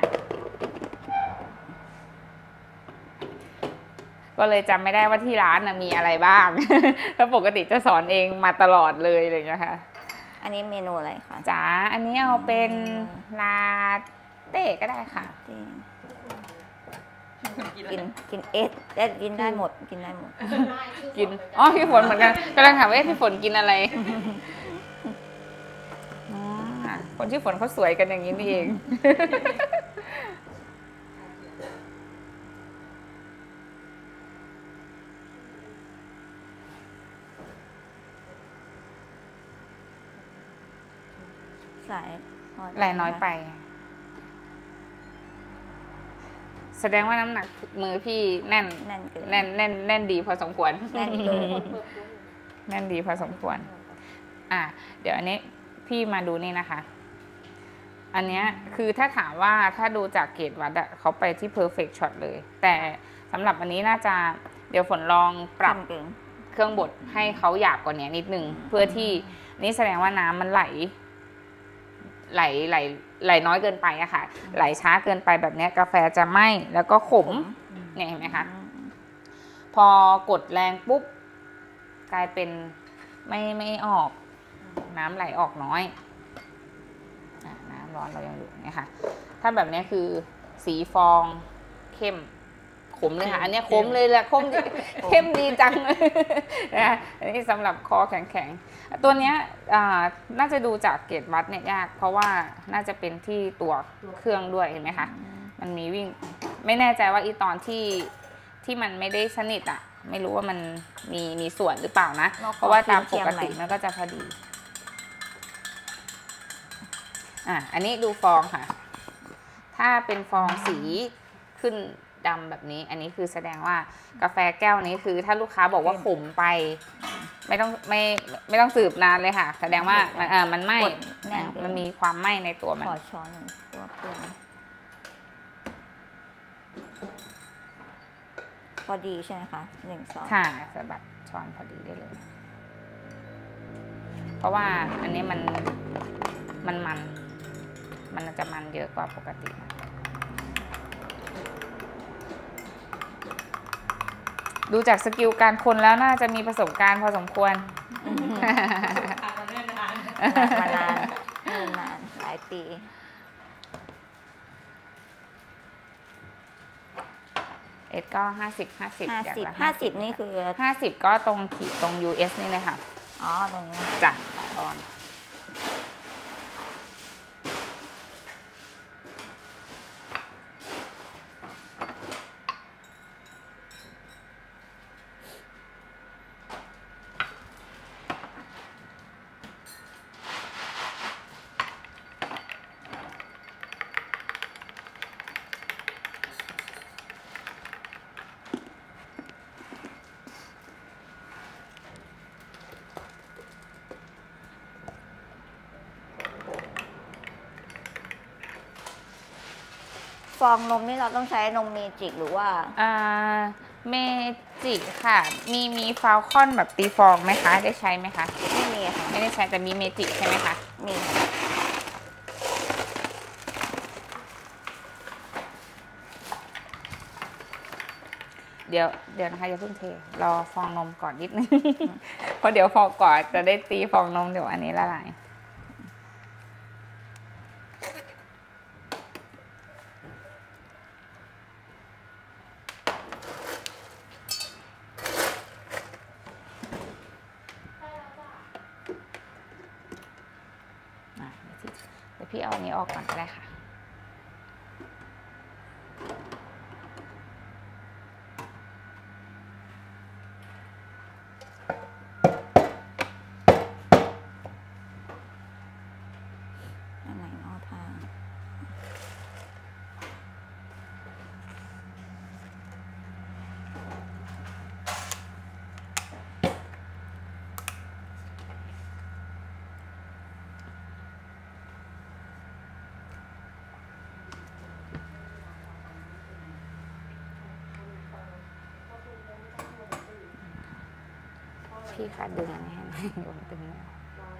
ก็เลยจำไม่ได้ว่าที่ร้านนะมีอะไรบ้าง เพราะปกติจะสอนเองมาตลอดเลยอะไรอย่างเงี้ยค่ะอันนี้เมนูอะไรคะจ๋าอันนี้เอาเป็นลาเต้ก็ได้ค่ะกินกินเอสได้กินได้หมดกินได้หมดกินอ๋อพี่ฝนเหมือนกันกำลังถามว่าพี่ฝนกินอะไรอ๋อคนชื่อฝนเขาสวยกันอย่างนี้นี่เองสายไหลน้อยไป แสดงว่าน้ำหนักมือพี่แน่นแน่นเกินแน่นแน่นแน่นดีพอสมควรแน่นเกินแน่นดีพอสมควร อ่ะเดี๋ยวอันนี้พี่มาดูนี่นะคะ อันเนี้ยคือถ้าถามว่าถ้าดูจากเกรดวัดอะเขาไปที่ perfect shot เลย แต่สำหรับอันนี้น่าจะเดี๋ยวฝนลองปรับทำเก่งเครื่องบดให้เขาหยาบกว่านี้นิดนึงเพื่อที่นี่แสดงว่าน้ำมันไหล ไหลไหลไหลน้อยเกินไปอะค่ะ ไหลช้าเกินไปแบบนี้กาแฟจะไหม้แล้วก็ขมเนี่ยเห็นไหมคะพอกดแรงปุ๊บกลายเป็นไม่ไม่ออก น้ำไหลออกน้อยน้ำร้อนเรายังอยู่เนี่ยค่ะถ้าแบบนี้คือสีฟองเข้มขมเลยค่ะอันนี้ขมเลยแหละขมเข้มดีจังนะอันนี้สำหรับคอแข็งๆตัวเนี้ยน่าจะดูจากเกจวัดเนี่ยยากเพราะว่าน่าจะเป็นที่ตัวเครื่องด้วยเห็นไหมคะมันมีวิ่งไม่แน่ใจว่าอีตอนที่ที่มันไม่ได้สนิทอ่ะไม่รู้ว่ามันมีมีส่วนหรือเปล่านะเพราะว่าตามปกติมันก็จะพอดีอ่ะอันนี้ดูฟองค่ะถ้าเป็นฟองสีขึ้นดำแบบนี้อันนี้คือแสดงว่ากาแฟแก้วนี้คือถ้าลูกค้าบอกว่าขมไปไม่ต้องไม่ไม่ต้องสืบนานเลยค่ะแสดงว่ามันเออมันไหม้มันมีความไหม้ในตัวมันขอช้อนหนึ่งตัวเปลือกพอดีใช่ไหมคะหนึ่งช้อนค่ะสะบัดช้อนพอดีได้เลยเพราะว่าอันนี้มันมันมันมันจะมันเยอะกว่าปกติดูจากสกิลการคนแล้วน่าจะมีประสบการณ์พอสมควรมานานนานหลายปีเอ็ดก็ห้าสิบห้าสิบห้าสิบห้าสิบนี่คือห้าสิบก็ตรงขีดตรง ยู เอส นี่เลยค่ะอ๋อตรงนี้จ้ะตอนฟองนมนี่เราต้องใช้นมเมจิกหรือว่าอ่าเมจิกค่ะมีมีฟาลคอนแบบตีฟองไหมคะได้ใช้ไหมคะไม่มีค่ะไม่ได้ใช้แต่มีเมจิกใช่ไหมคะมีค่ะเดี๋ยวเดี๋ยวนะคะอย่าเพิ่งเทรอฟองนมก่อนนิดนึงเพราะเดี๋ยวฟองก่อนจะได้ตีฟองนมเดี๋ยวอันนี้ละลายเดี๋ยวพี่เอาอันนี้ออกก่อนก็ได้ค่ะพี่ค่ะดึงอันนี้ให้หน่อยโดนตึงแล้ว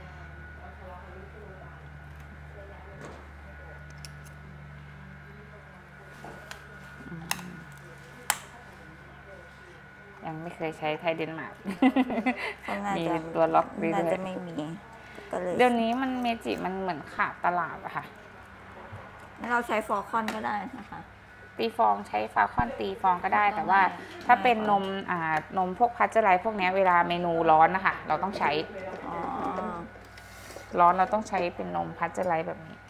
ยังไม่เคยใช้ไทยเดนมาร์กมีตัวล็อกเรื่อยๆน่าจะไม่มีก็เลยเดี๋ยวนี้มันเมจิมันเหมือนขาดตลาดอะค่ะเราใช้ฟอร์คอนก็ได้นะคะตีฟองใช้ฟาคอนตีฟองก็ได้แต่ว่าถ้าเป็นนมอ่านมพวกพัชเจอร์ไลท์พวกนี้เวลาเมนูร้อนนะคะเราต้องใช้ร้อนเราต้องใช้เป็นนมพัชเจอร์ไลท์แบบนี้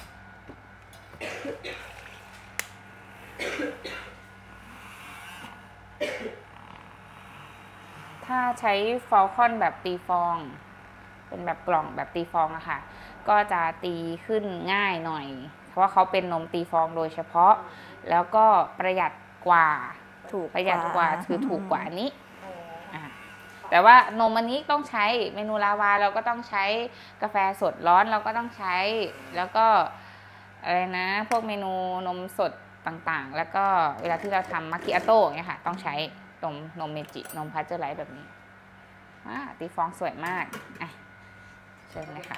ถ้าใช้ฟอลคอนแบบตีฟองเป็นแบบกล่องแบบตีฟองอะค่ะก็จะตีขึ้นง่ายหน่อยเพราะว่าเขาเป็นนมตีฟองโดยเฉพาะแล้วก็ประหยัดกว่าถูกประหยัดกว่าคือถูกกว่าอันนี้แต่ว่านมอันนี้ต้องใช้เมนูลาวาเราก็ต้องใช้กาแฟสดร้อนเราก็ต้องใช้แล้วก็อะไรนะพวกเมนูนมสดต่างๆ แล้วก็เวลาที่เราทำมาคิอาโต้เนี่ยค่ะต้องใช้นมนมเมจินมพาสเจอร์ไลท์แบบนี้อ่าตีฟองสวยมากอ่ะเชิญเลยค่ะ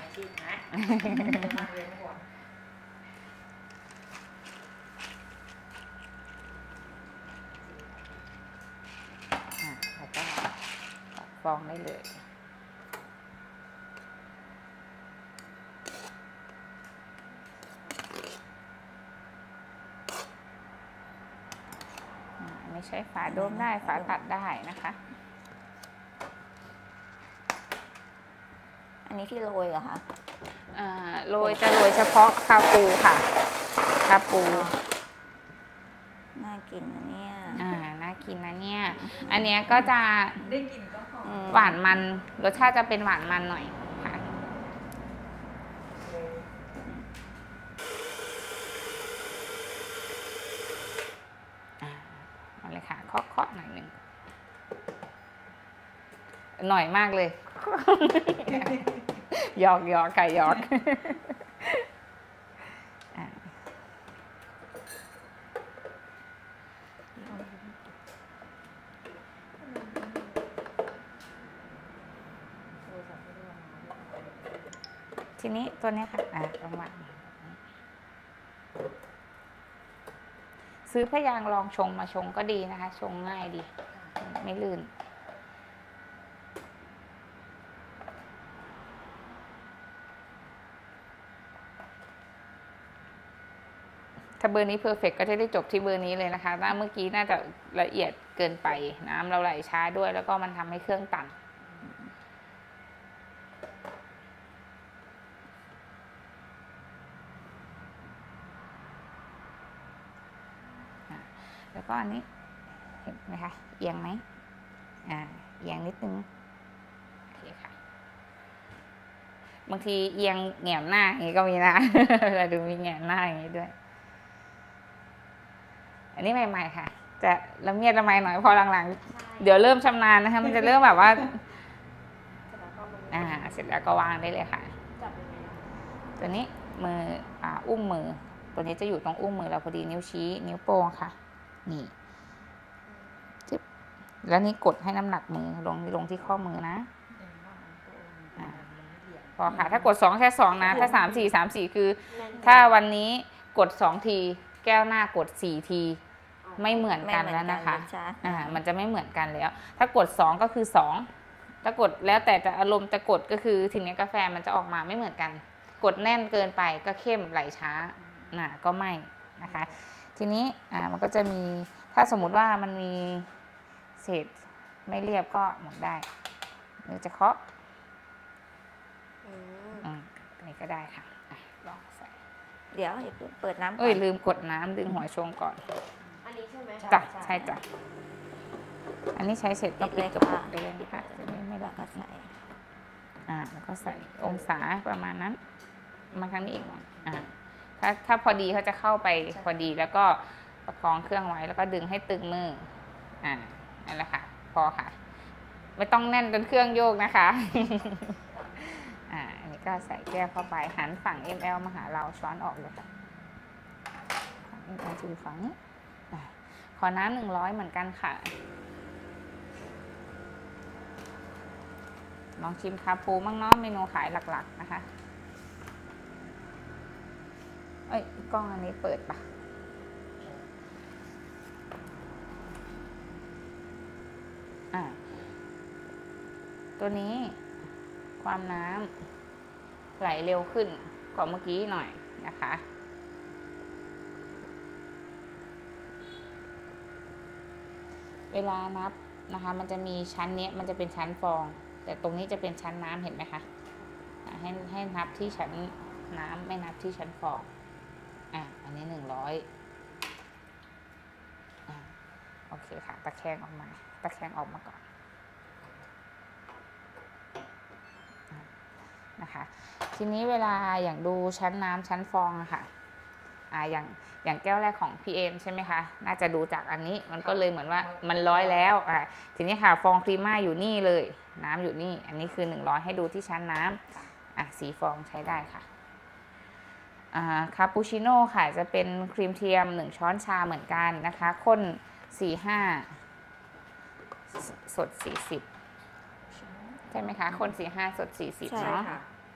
แล้วก็ตัดฟองได้เลยไม่ใช้ฝาโดมได้ฝาตัดได้นะคะอันนี้ที่โรยเหรอคะอ่าโรยจะโรยเฉพาะคาปูค่ะคาปูน่ากินนะเนี่ยอ่าน่ากินนะเนี่ยอันเนี้ยก็จะได้กลิ่นก็หอมหวานมันรสชาติจะเป็นหวานมันหน่อยค่ะเอาเลยค่ะเคาะๆหน่อยหนึ่งหน่อยมากเลยหยอกหยอกไก่หยอกทีนี้ตัวนี้ค่ะอ่ะประมาณซื้อพยางลองชงมาชงก็ดีนะคะชงง่ายดีไม่ลื่นถ้าเบอร์นี้เพอร์เฟกต์ก็จะได้จบที่เบอร์นี้เลยนะคะถ้าเมื่อกี้น่าจะละเอียดเกินไปน้ำเราไหลช้าด้วยแล้วก็มันทำให้เครื่องตันแล้วก็อันนี้เห็นไหมคะเอียงไหมอ่าเอียงนิดนึงโอเคค่ะบางทีเอียงแหงมหน้าอย่างนี้ก็มีนะเราดูมีแหงมหน้าอย่างนี้ด้วยอันนี้ใหม่ๆค่ะจะละเมียดละไมหน่อยพอหลังๆเดี๋ยวเริ่มชำนาญนะคะมันจะเริ่มแบบว่าอ่าเสร็จแล้วก็วางได้เลยค่ะตัวนี้มืออ่าอุ้มมือตัวนี้จะอยู่ตรงอุ้มมือเราพอดีนิ้วชี้นิ้วโป้งค่ะนี่จิ๊บแล้วนี่กดให้น้ำหนักมือลงลงที่ข้อมือนะพอค่ะถ้ากดสองแค่สองนะถ้าสามสี่สามสี่คือถ้าวันนี้กดสองทีแก้วหน้ากดสี่ทีไม่เหมือนกันแล้วนะคะอ่ามันจะไม่เหมือนกันแล้วถ้ากดสองก็คือสองถ้ากดแล้วแต่จะอารมณ์จะกดก็คือทีนี้กาแฟมันจะออกมาไม่เหมือนกันกดแน่นเกินไปก็เข้มไหลช้าน่ะก็ไม่นะคะทีนี้อ่ามันก็จะมีถ้าสมมุติว่ามันมีเศษไม่เรียบก็หมดได้หรือจะเคาะอืมนี่ก็ได้ค่ะลองใส่เดี๋ยวเปิดน้ำเอ้ยลืมกดน้ำดึงหัวชงก่อนอันนี้ใช่ไหมจ้ะใช่จ้ะอันนี้ใช้เสร็จก็ปิดกระปุกเลยนะคะจะไม่ไม่ละก็ใส่อ่าแล้วก็ใส่องศาประมาณนั้นมาครั้งนี้อีกหน่อยอ่าถ้าถ้าพอดีเขาจะเข้าไปพอดีแล้วก็ประคองเครื่องไว้แล้วก็ดึงให้ตึงมืออ่านั่นแหละค่ะพอค่ะไม่ต้องแน่นจนเครื่องโยกนะคะอ่าอันนี้ก็ใส่แก้วเข้าไปหันฝั่ง เอ็ม แอล มาหาเราช้อนออกเลยค่ะฝั่ง เอ็ม แอล จะอยู่ฝั่งนี้ขอน้ำหนึ่งร้อยเหมือนกันค่ะลองชิมคาปูมั่งเนาะเมนูขายหลักๆนะคะเอ้ยกล้องอันนี้เปิดปะอ่าตัวนี้ความน้ำไหลเร็วขึ้นกว่าเมื่อกี้หน่อยนะคะเวลานับนะคะมันจะมีชั้นนี้มันจะเป็นชั้นฟองแต่ตรงนี้จะเป็นชั้นน้ำเห็นไหมคะให้ให้นับที่ชั้นน้ำไม่นับที่ชั้นฟองอ่ะอันนี้หนึ่งร้อยอ่ะโอเคค่ะตะแคงออกมาตะแคงออกมาก่อนนะคะทีนี้เวลาอย่างดูชั้นน้ำชั้นฟองอะค่ะอ่าอย่างอย่างแก้วแรกของ พี เอ็ม ใช่ไหมคะน่าจะดูจากอันนี้มันก็เลยเหมือนว่ามันร้อยแล้วอ่าทีนี้ค่ะฟองครีม่าอยู่นี่เลยน้ำอยู่นี่อันนี้คือหนึ่งร้อยให้ดูที่ชั้นน้ำอ่ะสีฟองใช้ได้ค่ะคาปูชิโน่ค่ะจะเป็นครีมเทียมหนึ่งช้อนชาเหมือนกันนะคะข้นสี่ห้าสดสี่สิบใช่ไหมคะคนสี่ห้าสดสี่สิบใช่เนาะค่ะ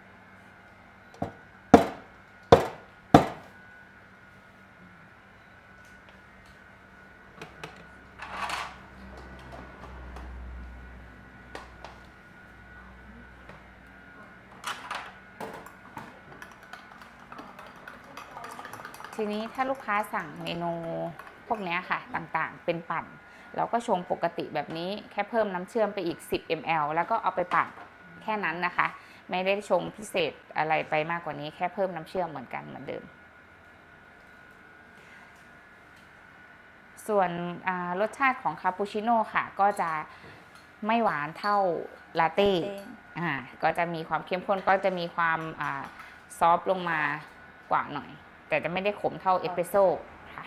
ทีนี้ถ้าลูกค้าสั่งเมนูพวกนี้ค่ะต่างๆเป็นปั่นเราก็ชงปกติแบบนี้แค่เพิ่มน้ำเชื่อมไปอีกสิบมิลลิลิตร แล้วก็เอาไปปั่นแค่นั้นนะคะ ไม่ได้ชงพิเศษอะไรไปมากกว่านี้แค่เพิ่มน้ำเชื่อมเหมือนกันเหมือนเดิมส่วนรสชาติของคาปูชิโน่ค่ะก็จะไม่หวานเท่าลาเต้อ่าก็จะมีความเข้มข้นก็จะมีความซอฟต์ลงมากว่าหน่อยแต่จะไม่ได้ขมเท่าเอสเปรสโซ่ค่ะ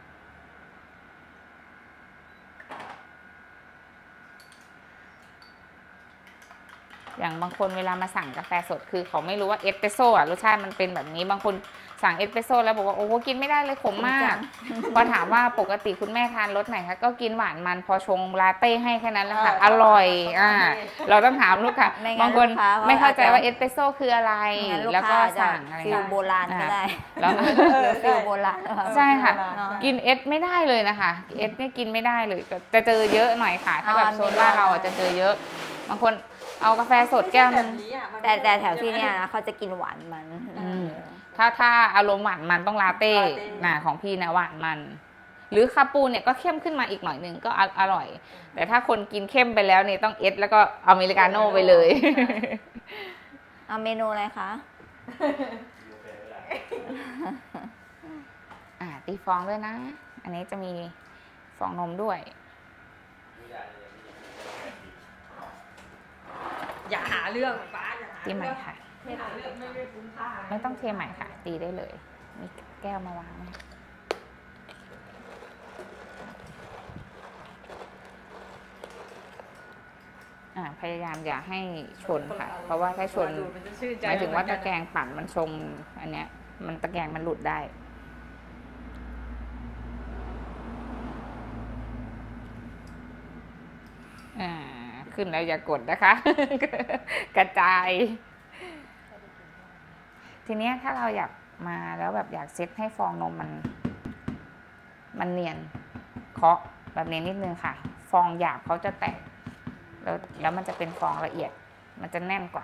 อย่างบางคนเวลามาสั่งกาแฟสดคือเขาไม่รู้ว่าเอสเปรสโซ่อะรสชาติมันเป็นแบบนี้บางคนสั่งเอสเปรสโซ่แล้วบอกว่าโอ้โหกินไม่ได้เลยขมมากพอถามว่าปกติคุณแม่ทานรสไหนคะก็กินหวานมันพอชงลาเต้ให้แค่นั้นแหละค่ะอร่อยอ่าเราต้องถามลูกค้าบางคนไม่เข้าใจว่าเอสเปรสโซ่คืออะไรแล้วก็สั่งอะไรฟิลโบราณก็ได้แล้วฟิลโบราณใช่ค่ะกินเอสไม่ได้เลยนะคะเอสนี่กินไม่ได้เลยจะเจอเยอะหน่อยค่ะถ้าแบบโซนบ้านเราจะเจอเยอะบางคนเอากาแฟสดแก้วนึงแต่แต่แถวที่เนี่ยนะเขาจะกินหวานมันถ้าถ้าอารมณ์หวานมันต้องลาเต้นะของพี่นะหวานมันหรือคาปูเนี่ยก็เข้มขึ้นมาอีกหน่อยนึงก็อร่อยแต่ถ้าคนกินเข้มไปแล้วเนี่ยต้องเอสแล้วก็อเมริกาโน่ไปเลยเอาเมนูอะไรคะอ่าตีฟองด้วยนะอันนี้จะมีฟองนมด้วยอย่าหาเรื่องป้าอย่าหาตีใหม่ค่ะไม่หาเรื่องไม่ได้คุ้มค่าไม่ต้องเทใหม่ค่ะตีได้เลยมีแก้วมาวางอ่าพยายามอย่าให้ชนค่ะเพราะว่าถ้าชนหมายถึงว่าตะแกรงปั่นมันชงอันเนี้ยมันตะแกรงมันหลุดได้อ่าขึ้นแล้วอย่ากดนะคะ กระจายทีนี้ถ้าเราอยากมาแล้วแบบอยากเซ็ตให้ฟองนมมันมันเนียนเคาะแบบนี้นิดนึงค่ะฟองหยาบเขาจะแตกแล้วแล้วมันจะเป็นฟองละเอียดมันจะแน่นกว่า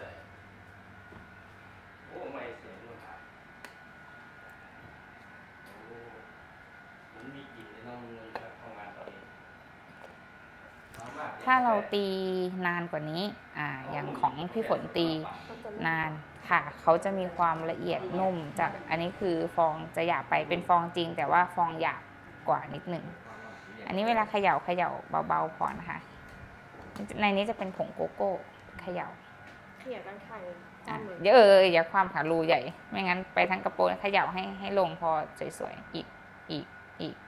ถ้าเราตีนานกว่านี้อ่าอย่างของพี่ฝนตีนานค่ะเขาจะมีความละเอียดนุ่มจากอันนี้คือฟองจะหยาบไปเป็นฟองจริงแต่ว่าฟองหยาบกว่านิดหนึ่งอันนี้เวลาเขย่าเขย่าเบาๆพอนะคะในนี้จะเป็นผงโกโก้เขย่าเขี่ยกันไข่เดี๋ยวเอออย่าความขารูใหญ่ไม่งั้นไปทั้งกระโปรงเขย่าให้ให้ลงพอสวยๆอีกอีกอีก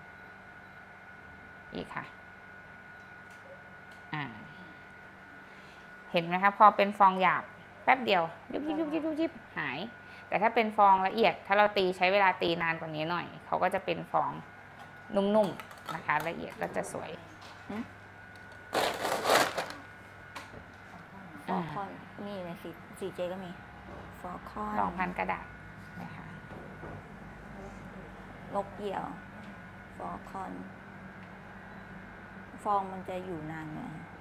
อีกค่ะอ่าเห็นไหมคะพอเป็นฟองหยาบแป๊บเดียวยุบยิบยุบยิบยุบยิบหายแต่ถ้าเป็นฟองละเอียดถ้าเราตีใช้เวลาตีนานกว่านี้หน่อยเขาก็จะเป็นฟองนุ่มๆนะคะละเอียดก็จะสวยฟอคอนนี่ในสีสีเจก็มีฟอคอนลองพันกระดาษนะคะนกเหยี่ยวฟอคอนฟองมันจะอยู่นานไหม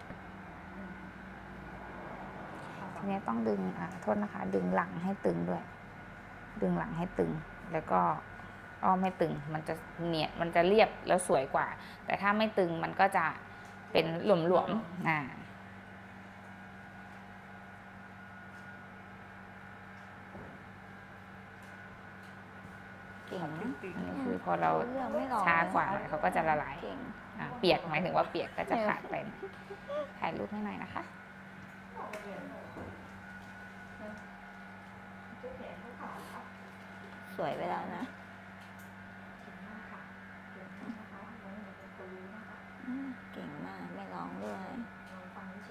ทีนี้ต้องดึงอ่าโทษนะคะดึงหลังให้ตึงด้วยดึงหลังให้ตึงแล้วก็อ้อมให้ตึงมันจะเนียนมันจะเรียบแล้วสวยกว่าแต่ถ้าไม่ตึงมันก็จะเป็นหลวมๆอ่าเก่งนะอันนี้คือพอเราช้ากว่าเขาก็จะละลายเปียกหมายถึงว่าเปียกก็จะขาดไปถ่ายรูปให้หน่อยนะคะสวยไปแล้วนะเก่งมากไม่ร้องด้วย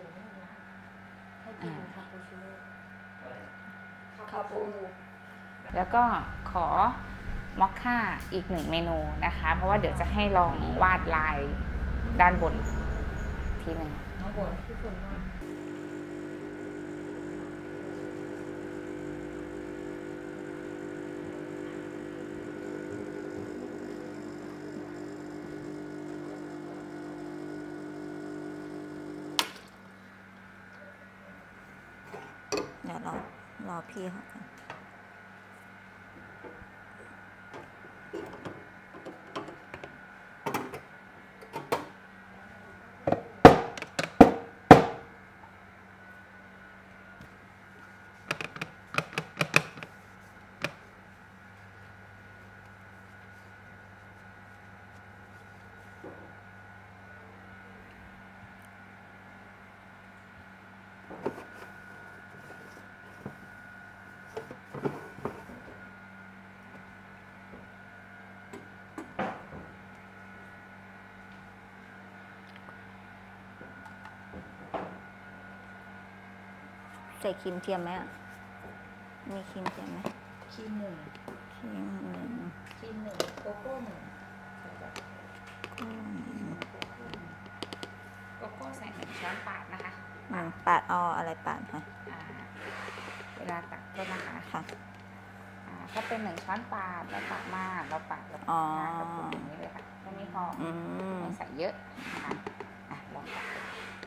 ให้กินคาปูชิโน่คาปูแล้วก็ขอมอคค่าอีกหนึ่งเมนูนะคะ เพราะว่าเดี๋ยวจะให้ลองวาดลายด้านบนทีหนึ่งน้องบนที่คุณว่าเดี๋ยวรอรอพี่เขาก่อนใส่ครีมเทียมไหมอ่ะ มีครีมเทียมไหมครีมหนึ่งครีมหนึ่งครีมหนึ่งโกโก้หนึ่งอืมโกโก้ใส่หนึ่งช้อนปาดนะคะอืมปาดเอาอะไรปาดคะอ่าเวลาตักก็นะคะค่ะอ่าถ้าเป็นหนึ่งช้อนปาดเราตักมาเราปาดเราอ๋อกระปุกอย่างนี้เลยค่ะแค่นี้พออืมไม่ใส่เยอะนะคะอ่ะลองตักดู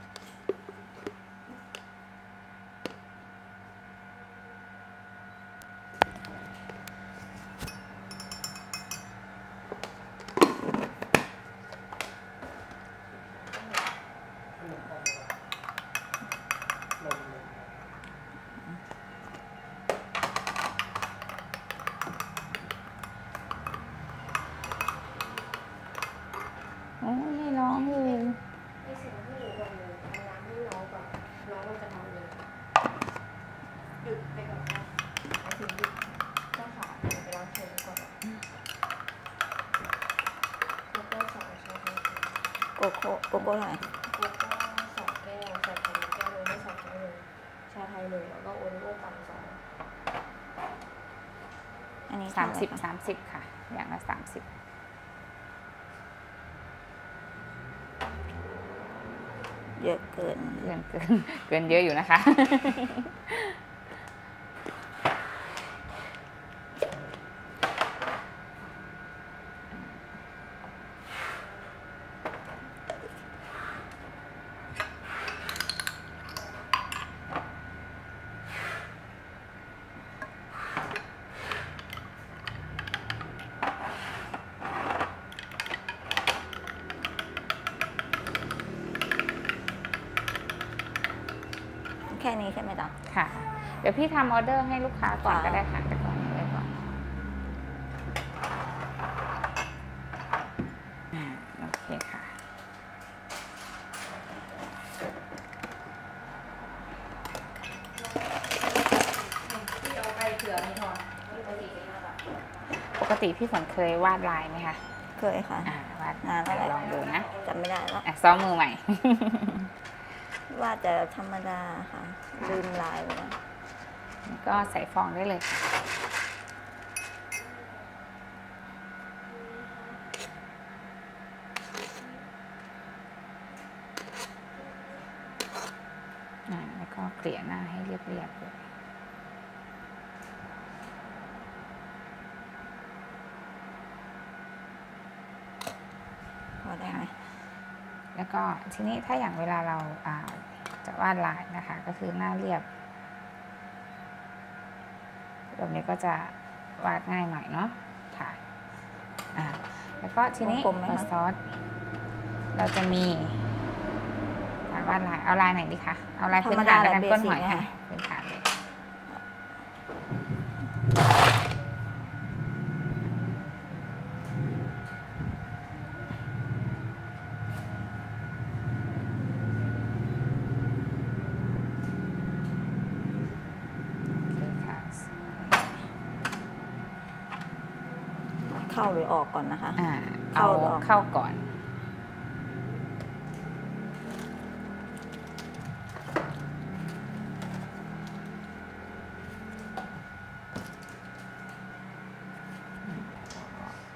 โอ้ยไม่ร้องเลยในสิ่งที่หนูบอกหนูทำงานให้น้องก่อนน้องมันจะทำเองหยุดไปก่อนค่ะไอ้สิ่งหยุดเจ้าขาหนูไปล้างเท้าก่อนแล้วก็สองช้อนโกโก้โกโก้เท่าไหร่โกโก้สองแก้วใส่ผงแก้วเลยไม่ใส่แก้วเลยชาไทยหนึ่งแล้วก็โอริโอ้ปั่นสองอันนี้สามสิบเท่ไหร่คะสามสิบค่ะ อย่างละสามสิบเยอะเกินเกินเกินเกินเยอะอยู่นะคะแค่นี้ใช่ไหมจ๊ะค่ะ เดี๋ยวพี่ทำออเดอร์ให้ลูกค้าก่อนค่ะก็ได้ค่ะแต่ก่อนนี้ไว้ก่อนอ่าโอเคค่ะที่เอาไปเผื่อมีทอนปกติเป็นห้าบาทปกติพี่ฝนเคยวาดลายไหมคะเคยค่ะอ่าวาดนานแล้วเดี๋ยวลองดูนะจำไม่ได้แล้วอ่ะซ้อมมือใหม่ว่าแต่ธรรมดาค่ะ ลืมลายไปแล้วก็ใส่ฟองได้เลยค่ะ อ่าแล้วก็เกลี่ยหน้าให้เรียบๆเลยพอได้ไหมแล้วก็ทีนี้ถ้าอย่างเวลาเราอ่าจะวาดลายนะคะ ก็คือหน้าเรียบแบบนี้ก็จะวาดง่ายหน่อยเนาะค่ะอ่าแล้วก็ทีนี้วงกลมไหมคะตัวซอสเราจะมีการวาดลายเอาลายไหนดีคะเอาลายพื้นฐานแล้วกันก้นหอยค่ะพื้นฐานเลยโอเคค่ะเข้าหรือออกก่อนนะคะอ่าเอาเข้าหรือออกเข้าก่อน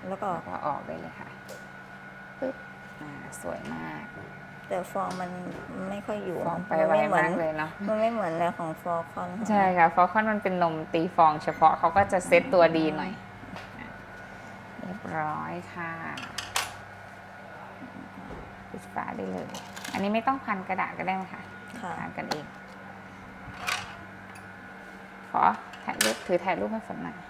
แล้วก็แล้วก็ออกได้เลยค่ะปึ๊บอ่าสวยมากแต่ฟองมันไม่ค่อยอยู่ฟองไปมันไวไม่เหมือนมากเลยเนาะมันไม่เหมือนในของฟอร์คอนใช่ค่ะฟอลคอนมันเป็นนมตีฟองเฉพาะเขาก็จะเซตตัวดีหน่อยเรียบร้อยค่ะปิดฝาได้เลย อันนี้ไม่ต้องพันกระดาษก็ได้นะคะค่ะทานกันเอง ขอถ่ายรูปถือถ่ายรูปให้ฝนหน่อย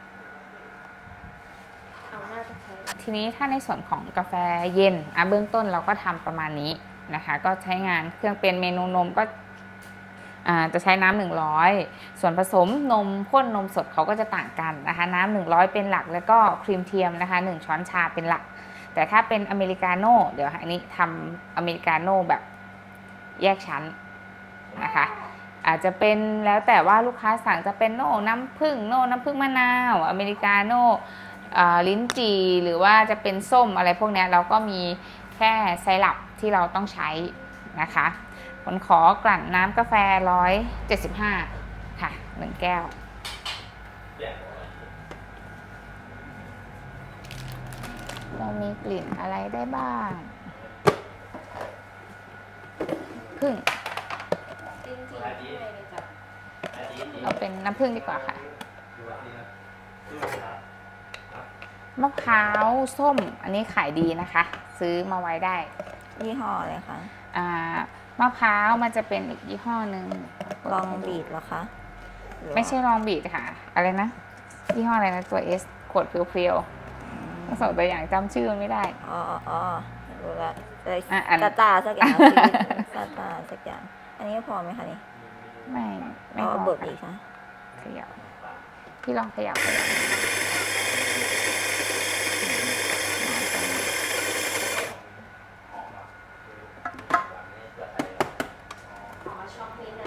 เอาหน้าจะใช้ทีนี้ถ้าในส่วนของกาแฟเย็นอ่ะเบื้องต้นเราก็ทำประมาณนี้นะคะ ก็ใช้งานเครื่องเป็นเมนูนมก็อ่าจะใช้น้ำหนึ่งร้อยส่วนผสมนมข้นนมสดเขาก็จะต่างกันนะคะน้ำหนึ่งร้อยเป็นหลักแล้วก็ครีมเทียมนะคะหนึ่งช้อนชาเป็นหลัก แต่ถ้าเป็นอเมริกาโน่เดี๋ยวอันนี้ทำอเมริกาโน่แบบแยกชั้นนะคะอาจจะเป็นแล้วแต่ว่าลูกค้าสั่งจะเป็นโน่น้ำผึ้งโน่น้ำผึ้งมะนาวอเมริกาโน่ลิ้นจี่หรือว่าจะเป็นส้มอะไรพวกนี้เราก็มีแค่ไซรัปที่เราต้องใช้นะคะผลขอกลั่นน้ำกาแฟหนึ่งร้อยเจ็ดสิบห้าค่ะหนึ่งแก้วเรามีกลิ่นอะไรได้บ้างผึ้งจริงๆข้างในเลยจ้ะเอาเป็นน้ำผึ้งดีกว่าค่ะมะพร้าวส้มอันนี้ขายดีนะคะ ซื้อมาไว้ได้ยี่ห้ออะไรคะอ่ามะพร้าวมันจะเป็นอีกยี่ห้อหนึ่งลองบีดเหรอคะหรือว่าไม่ใช่ลองบีดค่ะ อะไรนะ ยี่ห้ออะไรนะตัว S ขวดเพียวๆต้องส่งตัวอย่างจำชื่อมันไม่ได้อ๋ออ๋อรู้ละอะไรอ่ะอันตาตาสักอย่างตาตาสักอย่าง อันนี้พอไหมคะนี่ไม่ไม่เอาพอเบิกค่ะอีกคะเขยับพี่ลองเขยับเขยับขอช็อกนิดนะ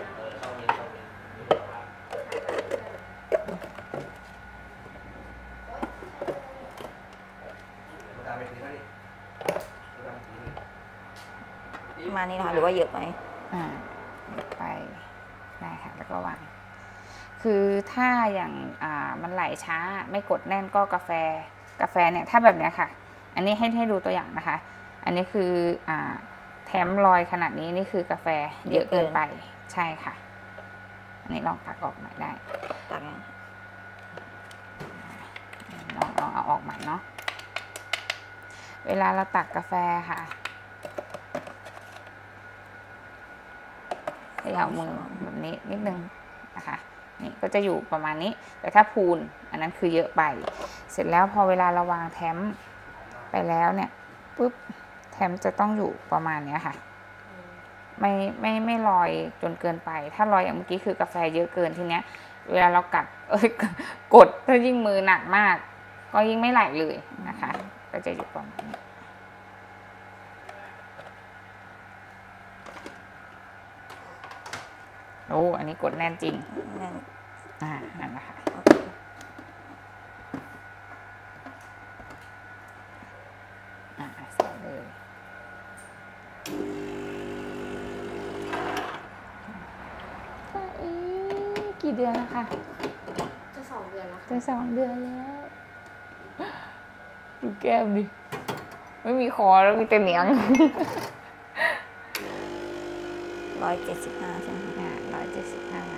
มานี่นะคะหรือว่าเยอะไหมอ่าไปได้ค่ะแล้วก็วางคือถ้าอย่างอ่ามันไหลช้าไม่กดแน่นก็กาแฟกาแฟเนี่ยถ้าแบบเนี้ยค่ะ อันนี้ให้ให้ดูตัวอย่างนะคะ อันนี้คืออ่าแถมลอยขนาดนี้นี่คือกาแฟเยอะเกินไปใช่ค่ะ อันนี้ลองตักออกใหม่ได้ตักยังลองลองเอาออกใหม่เนาะเวลาเราตักกาแฟค่ะเขย่ามือแบบนี้นิดนึงนะคะนี่ก็จะอยู่ประมาณนี้ แต่ถ้าพูนอันนั้นคือเยอะไป เสร็จแล้วพอเวลาเราวางแท้มไปแล้วเนี่ยปุ๊บแท้มจะต้องอยู่ประมาณเนี้ยค่ะ ไม่ไม่ไม่ลอยจนเกินไป ถ้าลอยอย่างเมื่อกี้คือกาแฟเยอะเกินทีเนี้ย เวลาเรากัดเอ้ยกดถ้ายิ่งมือหนักมาก ก็ยิ่งไม่ไหลเลยนะคะ ก็จะอยู่ประมาณนี้โอ้อันนี้กดแน่นจริงนั่นอ่านั่นแหละค่ะโอเคอ่าใส่เลยเอ๊ะกี่เดือนแล้วคะจะสองเดือนแล้วค่ะจะสองเดือนแล้วดูแก้มดิ ไม่มีคอแล้วมีแต่เหนียงร้อยเจ็ดสิบห้าใช่ไหมคะอ่าร้อยเจ็ดสิบห้า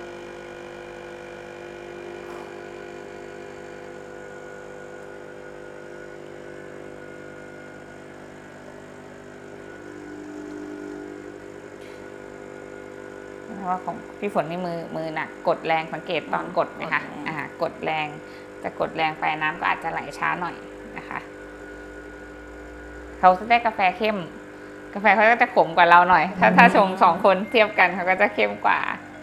เพราะว่าของพี่ฝนนี่มือมือหนักกดแรงสังเกตตอนกดไหมคะอ่ากดแรงแต่กดแรงไปน้ำก็อาจจะไหลช้าหน่อยนะคะเขาจะได้กาแฟเข้ม กาแฟเขาก็จะขมกว่าเราหน่อย ถ้าถ้าชงสองคนเทียบกันเขาก็จะเข้มกว่า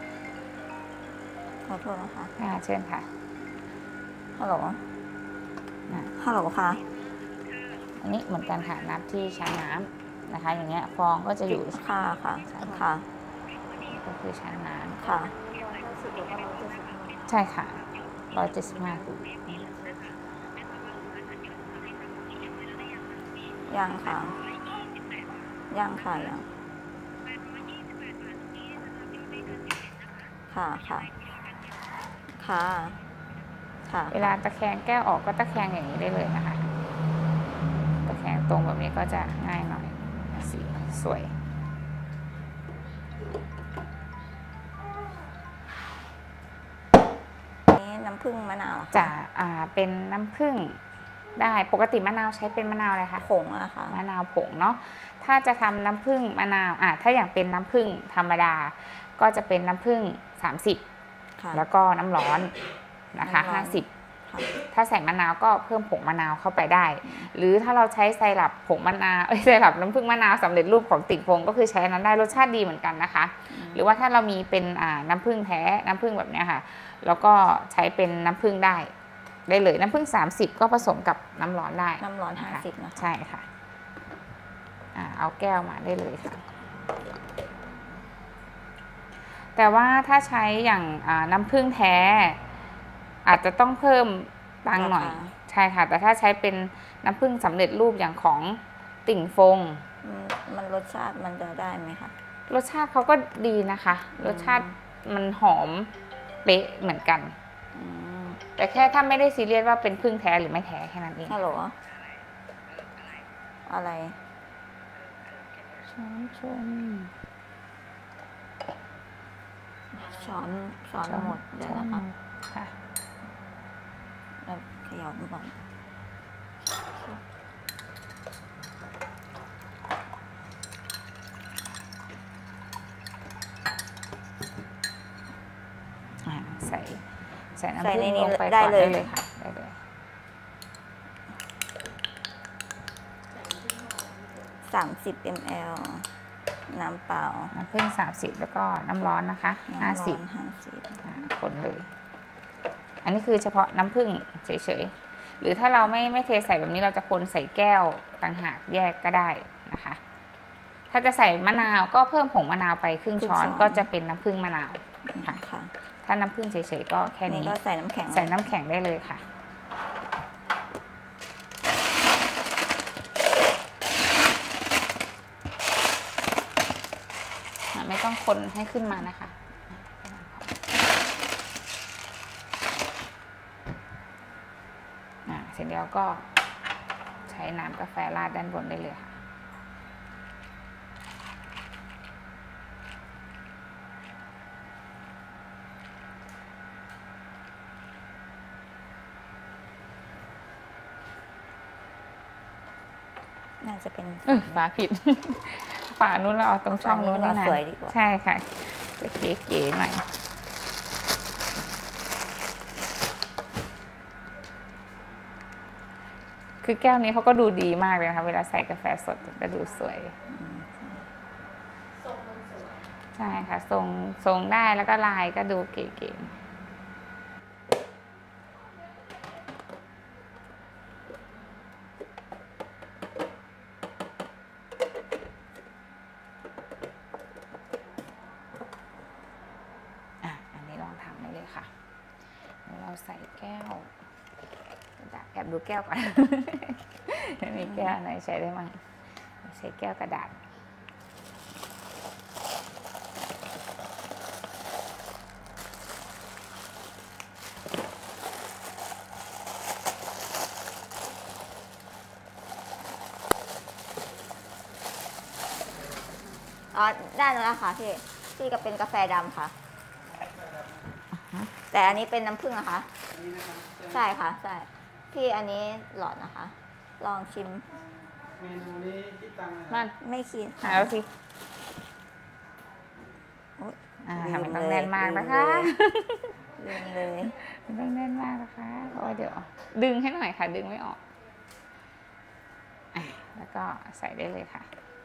ขอโทษนะคะอ่าเชิญค่ะฮัลโหลอ่ะฮัลโหลค่ะอันนี้เหมือนกันค่ะน้ำที่ใช้น้ำนะคะ อย่างเงี้ยฟองก็จะอยู่ค่ะค่ะค่ะก็คือชั้นน้ค่ะร้อยห้าสิบหรือว่าร้อยเจ็ดสิบห้าำใช่ค่ะร้อยเจ็ดสิบห้าคือยังค่ะ ยังค่ะยัง ค่ะค่ะ ค่ะค่ะเวลาตะแคงแก้วออกก็ตะแคงอย่างนี้ได้เลยนะคะ ตะแคงตรงแบบนี้ก็จะง่ายหน่อยสีสวยนี่น้ำผึ้งมะนาวเหรอคะจะอ่าเป็นน้ำผึ้งได้ปกติมะนาวใช้เป็นมะนาวอะไรคะผงอะค่ะมะนาวผงเนาะถ้าจะทำน้ำผึ้งมะนาวอ่ะถ้าอย่างเป็นน้ำผึ้งธรรมดา ก็จะเป็นน้ำผึ้งสามสิบค่ะแล้วก็น้ำร้อนนะคะน้ำร้อนห้าสิบค่ะถ้าใส่มะนาวก็เพิ่มผงมะนาวเข้าไปได้ หรือถ้าเราใช้ไซรัปผงมะนาวเอ้ยไซรัปน้ำผึ้งมะนาวสำเร็จรูปของติ่งฟงก็คือใช้อันนั้นได้รสชาติดีเหมือนกันนะคะ หรือว่าถ้าเรามีเป็นอ่าน้ำผึ้งแท้น้ำผึ้งแบบเนี้ยค่ะแล้วก็ใช้เป็นน้ำผึ้งได้ได้เลยน้ำผึ้งสามสิบก็ผสมกับน้ำร้อนได้น้ำร้อนห้าสิบนะคะใช่ค่ะอ่าเอาแก้วมาได้เลยค่ะ แต่ว่าถ้าใช้อย่างอ่าน้ำผึ้งแท้ อาจจะต้องเพิ่มตังค์หน่อยราคาใช่ค่ะ แต่ถ้าใช้เป็นน้ำผึ้งสำเร็จรูปอย่างของติ่งฟงอืมมันรสชาติมันจะได้ไหมคะรสชาติเขาก็ดีนะคะ รสชาติมันหอมเป๊ะเหมือนกันอืมแต่แค่ถ้าไม่ได้ซีเรียสว่าเป็นผึ้งแท้หรือไม่แท้แค่นั้นเองฮัลโหลอะไรช้อนชมช้อนช้อนหมดเดี๋ยวนะคะค่ะเราเขย่าดูก่อนอ่าใส่ใส่น้ำใส่ผึ้ในงนี้ลงไปได้ก่อนเลยได้เลยค่ะได้เลยสามสิบมล น้ำเปล่าน้ำผึ้งสามสิบแล้วก็น้ำร้อนนะคะน้ำห้าร้อสิบนห้าสิบคนเลย อันนี้คือเฉพาะน้ำผึ้งเฉยๆหรือถ้าเราไม่ไม่เทใส่แบบนี้เราจะคนใส่แก้วต่างหากแยกก็ได้นะคะ ถ้าจะใส่มะนาวก็เพิ่มผงมะนาวไปครึ่งช้อนก็จะเป็นน้ำผึ้งมะนาวค่ะค่ะถ้าน้ำผึ้งเฉยๆก็แค่นี่นี้ก็ใส่น้ำแข็งใส่น้ำแข็งได้เลยค่ะ ไม่ต้องคนให้ขึ้นมานะคะ อ่าเสร็จแล้วก็ใช้น้ำกาแฟราดด้านบนได้เลยค่ะน่าจะเป็นเออฝาผิด ฝานู้นเราเอาตรงช่องนู้นนี่นะสวยดีกว่าใช่ค่ะจะเก๋ๆหน่อยคือแก้วนี้เขาก็ดูดีมากเลยนะคะเวลาใส่กาแฟสดก็ดูสวยทรงมันสวยใช่ค่ะทรงทรงได้แล้วก็ลายก็ดูเก๋ๆอ่ะอันนี้ลองทำได้เลยค่ะเดี๋ยวเราใส่แก้วกระดาษแอบดูแก้วก่อน มีแก้วไหนใช้ได้มั้งใช้แก้วกระดาษอ๋อได้แล้วค่ะพี่พี่ก็เป็นกาแฟดำค่ะ แต่อันนี้เป็นน้ำผึ้งนะคะ ใช่ค่ะใช่พี่อันนี้หลอดนะคะ ลองชิมเมนูนี้คิดตังค์นะคนั่รับนไม่คิดหาแล้วสิโอ๊ยอ่าลืมมันต้องเลยแน่นมากนะคะลืมเลยมันต้องแน่นมากนะคะเพราะว่าเดี๋ยว ดึงให้หน่อยค่ะ ดึงไม่ออกอ่ะแล้วก็ใส่ได้เลยค่ะ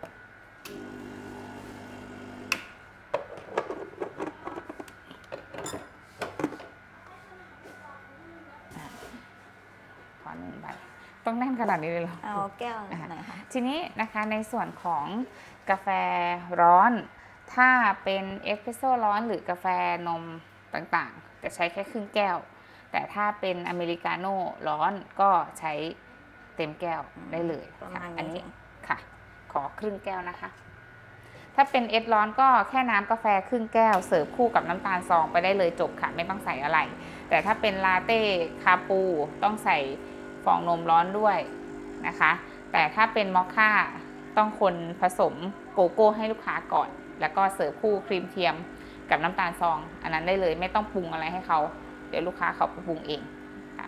อ่ะขอหนึ่งใบต้องแน่นขนาดนี้เลยเหรอเอาแก้วไหนคะทีนี้นะคะในส่วนของกาแฟร้อน ถ้าเป็นเอสเปรสโซ่ร้อนหรือกาแฟนมต่างๆ จะใช้แค่ครึ่งแก้ว แต่ถ้าเป็นอเมริกาโน่ร้อนก็ใช้เต็มแก้วได้เลยประค่ะมาณอันนี้นี้ค่ะ ขอครึ่งแก้วนะคะถ้าเป็นเอสร้อนก็แค่น้ำกาแฟครึ่งแก้วเสิร์ฟคู่กับน้ำตาลซองไปได้เลยจบค่ะไม่ต้องใส่อะไรแต่ถ้าเป็นลาเต้คาปูต้องใส่ฟองนมร้อนด้วยนะคะแต่ถ้าเป็นมอคค่าต้องคนผสมโกโก้ให้ลูกค้าก่อนแล้วก็เสิร์ฟคู่ครีมเทียมกับน้ำตาลซองอันนั้นได้เลยไม่ต้องปรุงอะไรให้เขาเดี๋ยวลูกค้าเขาปรุงเองค่ะ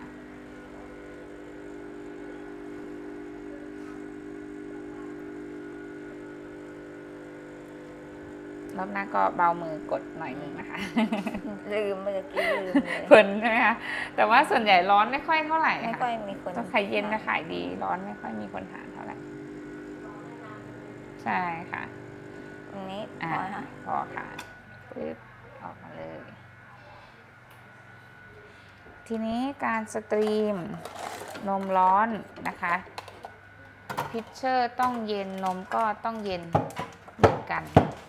รอบหน้าก็เบามือกดหน่อยนึงนะคะลืมเมื่อกี้ลืมเลยเพลินใช่ไหมคะแต่ว่าส่วนใหญ่ร้อนไม่ค่อยเท่าไหร่ไม่ค่ะค่อยมีคนต้องไข่เย็นจะขายดีร้อนไม่ค่อยมีคนทานเท่าไหร่ใช่ค่ะอันนี้พอ่าอค่ะพอค่ะปึ๊บออกมาเลย ทีนี้การสตรีมนมร้อนนะคะพิชเชอร์ต้องเย็นนมก็ต้องเย็นเหมือนกัน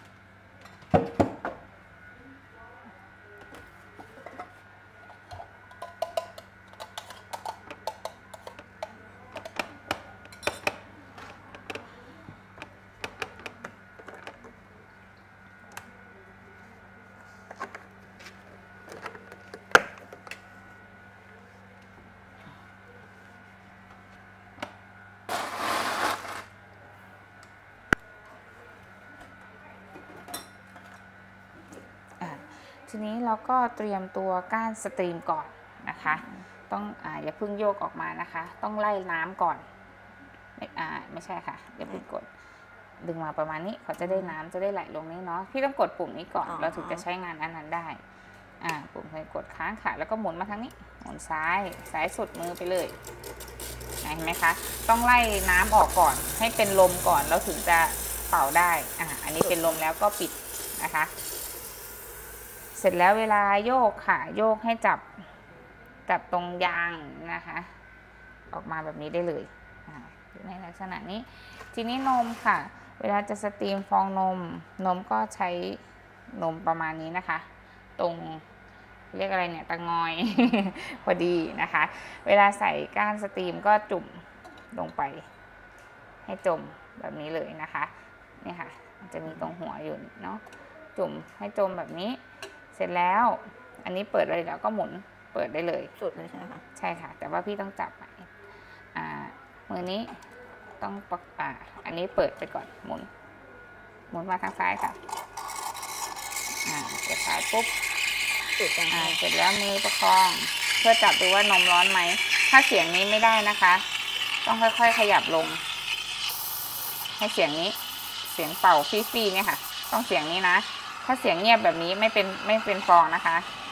ทีนี้เราก็เตรียมตัวก้านสตรีมก่อนนะคะต้องอ่าอย่าเพิ่งโยกออกมานะคะต้องไล่น้ำก่อนไม่อ่าไม่ใช่ค่ะอย่าเพิ่งกดดึงมาประมาณนี้เขาจะได้น้ำจะได้ไหลลงนี้เนาะพี่ต้องกดปุ่มนี้ก่อนเราถึงจะใช้งานอันนั้นได้อ่าปุ่มให้กดค้างค่ะแล้วก็หมุนมาทางนี้หมุนซ้ายซ้ายสุดมือไปเลยเห็นไหมคะต้องไล่น้ำออกก่อนให้เป็นลมก่อนแล้วถึงจะเป่าได้อ่าอันนี้เป็นลมแล้วก็ปิดนะคะเสร็จแล้วเวลาโยกค่ะโยกให้จับจับตรงยางนะคะออกมาแบบนี้ได้เลยในลักษณะนี้ทีนี้นมค่ะเวลาจะสตรีมฟองนมนมก็ใช้นมประมาณนี้นะคะตรงเรียกอะไรเนี่ยตะงอย พอดีนะคะเวลาใส่ก้านสตรีมก็จุ่มลงไปให้จมแบบนี้เลยนะคะนี่ค่ะมันจะมีตรงหัวอยู่เนาะจุ่มให้จมแบบนี้เสร็จแล้วอันนี้เปิดเลยแล้วก็หมุนเปิดได้เลยสุดเลยใช่ไหมคะใช่ค่ะแต่ว่าพี่ต้องจับใหม่อ่ามือนี้ต้องปกอ่าอันนี้เปิดไปก่อนหมุนหมุนมาทางซ้ายค่ะอ่าเปิดซ้ายปุ๊บสุดจังอ่าเสร็จแล้วมือประคองเพื่อจับดูว่านมร้อนไหมถ้าเสียงนี้ไม่ได้นะคะต้องค่อยๆขยับลงให้เสียงนี้เสียงเป่าฟี่ๆเนี่ยค่ะต้องเสียงนี้นะถ้าเสียงเงียบแบบนี้ไม่เป็นไม่เป็นฟองนะคะ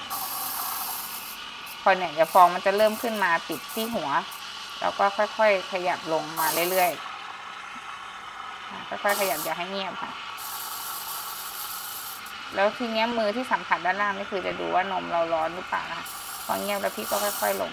พอเนี่ยเดี๋ยวฟองมันจะเริ่มขึ้นมาปิดที่หัวแล้วก็ค่อยๆขยับลงมาเรื่อยๆค่อยๆขยับอย่าให้เงียบค่ะแล้วทีเนี้ยมือที่สัมผัสด้านล่างนี่คือจะดูว่านมเราร้อนหรือเปล่านะคะพอเงียบแล้วพี่ก็ค่อยๆลง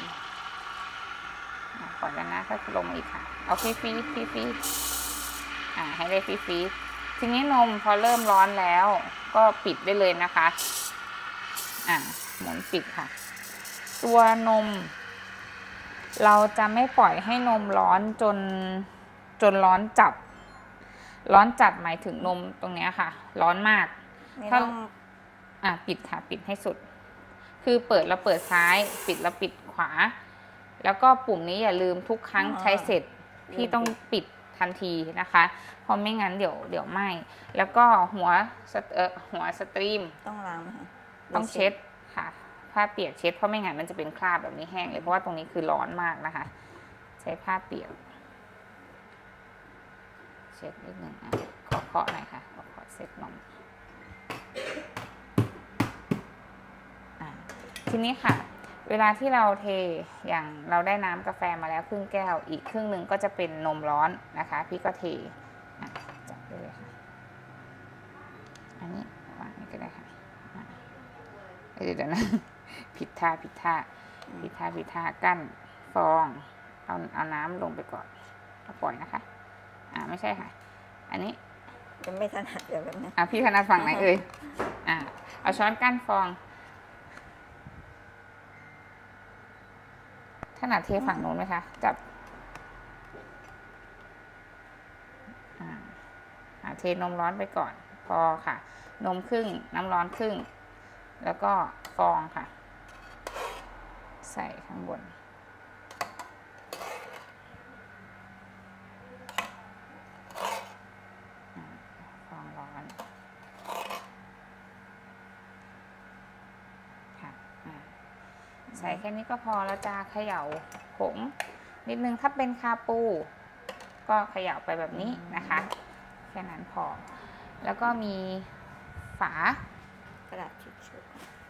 ก่อนแล้วนะถ้าลงมาอีกค่ะเอาฟรีฟรีฟรีฟรีอ่าให้ได้ฟรีฟรีทีนี้นมพอเริ่มร้อนแล้วก็ปิดได้เลยนะคะอ่าหมุนปิดค่ะตัวนมเราจะไม่ปล่อยให้นมร้อนจนจนร้อนจัดร้อนจัดหมายถึงนมตรงนี้ค่ะร้อนมากถ้าอ่ะปิดค่ะปิดให้สุดคือเปิดแล้วเปิดซ้ายปิดแล้วปิดขวาแล้วก็ปุ่มนี้อย่าลืมทุกครั้งใช้เสร็จพี่ต้องปิดทันทีนะคะเพราะไม่งั้นเดี๋ยวเดี๋ยวไหม้แล้วก็หัวเอ่อหัวสตรีมต้องล้างไหมคะต้องเช็ดค่ะผ้าเปียกเช็ดเพราะไม่งั้นมันจะเป็นคราบแบบนี้แห้งเลยเพราะว่าตรงนี้คือร้อนมากนะคะใช้ผ้าเปียกเช็ดนิดนึงอ่ะขอเคาะหน่อยค่ะขอเคาะเซ็ตนมอ่ะทีนี้ค่ะเวลาที่เราเทอย่างเราได้น้ำกาแฟมาแล้วครึ่งแก้วอีกครึ่งหนึ่งก็จะเป็นนมร้อนนะคะพี่ก็เทอ่ะจับได้เลยค่ะอันนี้วางนี่ก็ได้ค่ะเดี๋ยวนะ ผิดท่าผิดท่าผิดท่าผิดท่ากั้นฟองเอาเอาน้ำลงไปก่อนแล้วปล่อยนะคะอ่าไม่ใช่ค่ะอันนี้จะไม่ถนัดเดี๋ยวแบบนี้อ่าพี่ถนัดฝั่งไหนเอ่ยอ่าเอาช้อนกั้นฟองถนัดเทฝั่งโน้นไหมคะจับอ่าเทนมร้อนไปก่อนพอค่ะนมครึ่งน้ำร้อนครึ่งแล้วก็ฟองค่ะใส่ข้างบนฟองร้อนค่ะใส่แค่นี้ก็พอแล้วจะเขย่าผงนิดนึงถ้าเป็นคาปูก็เขย่าไปแบบนี้นะคะแค่นั้นพอแล้วก็มีฝากระดาษทิชชู่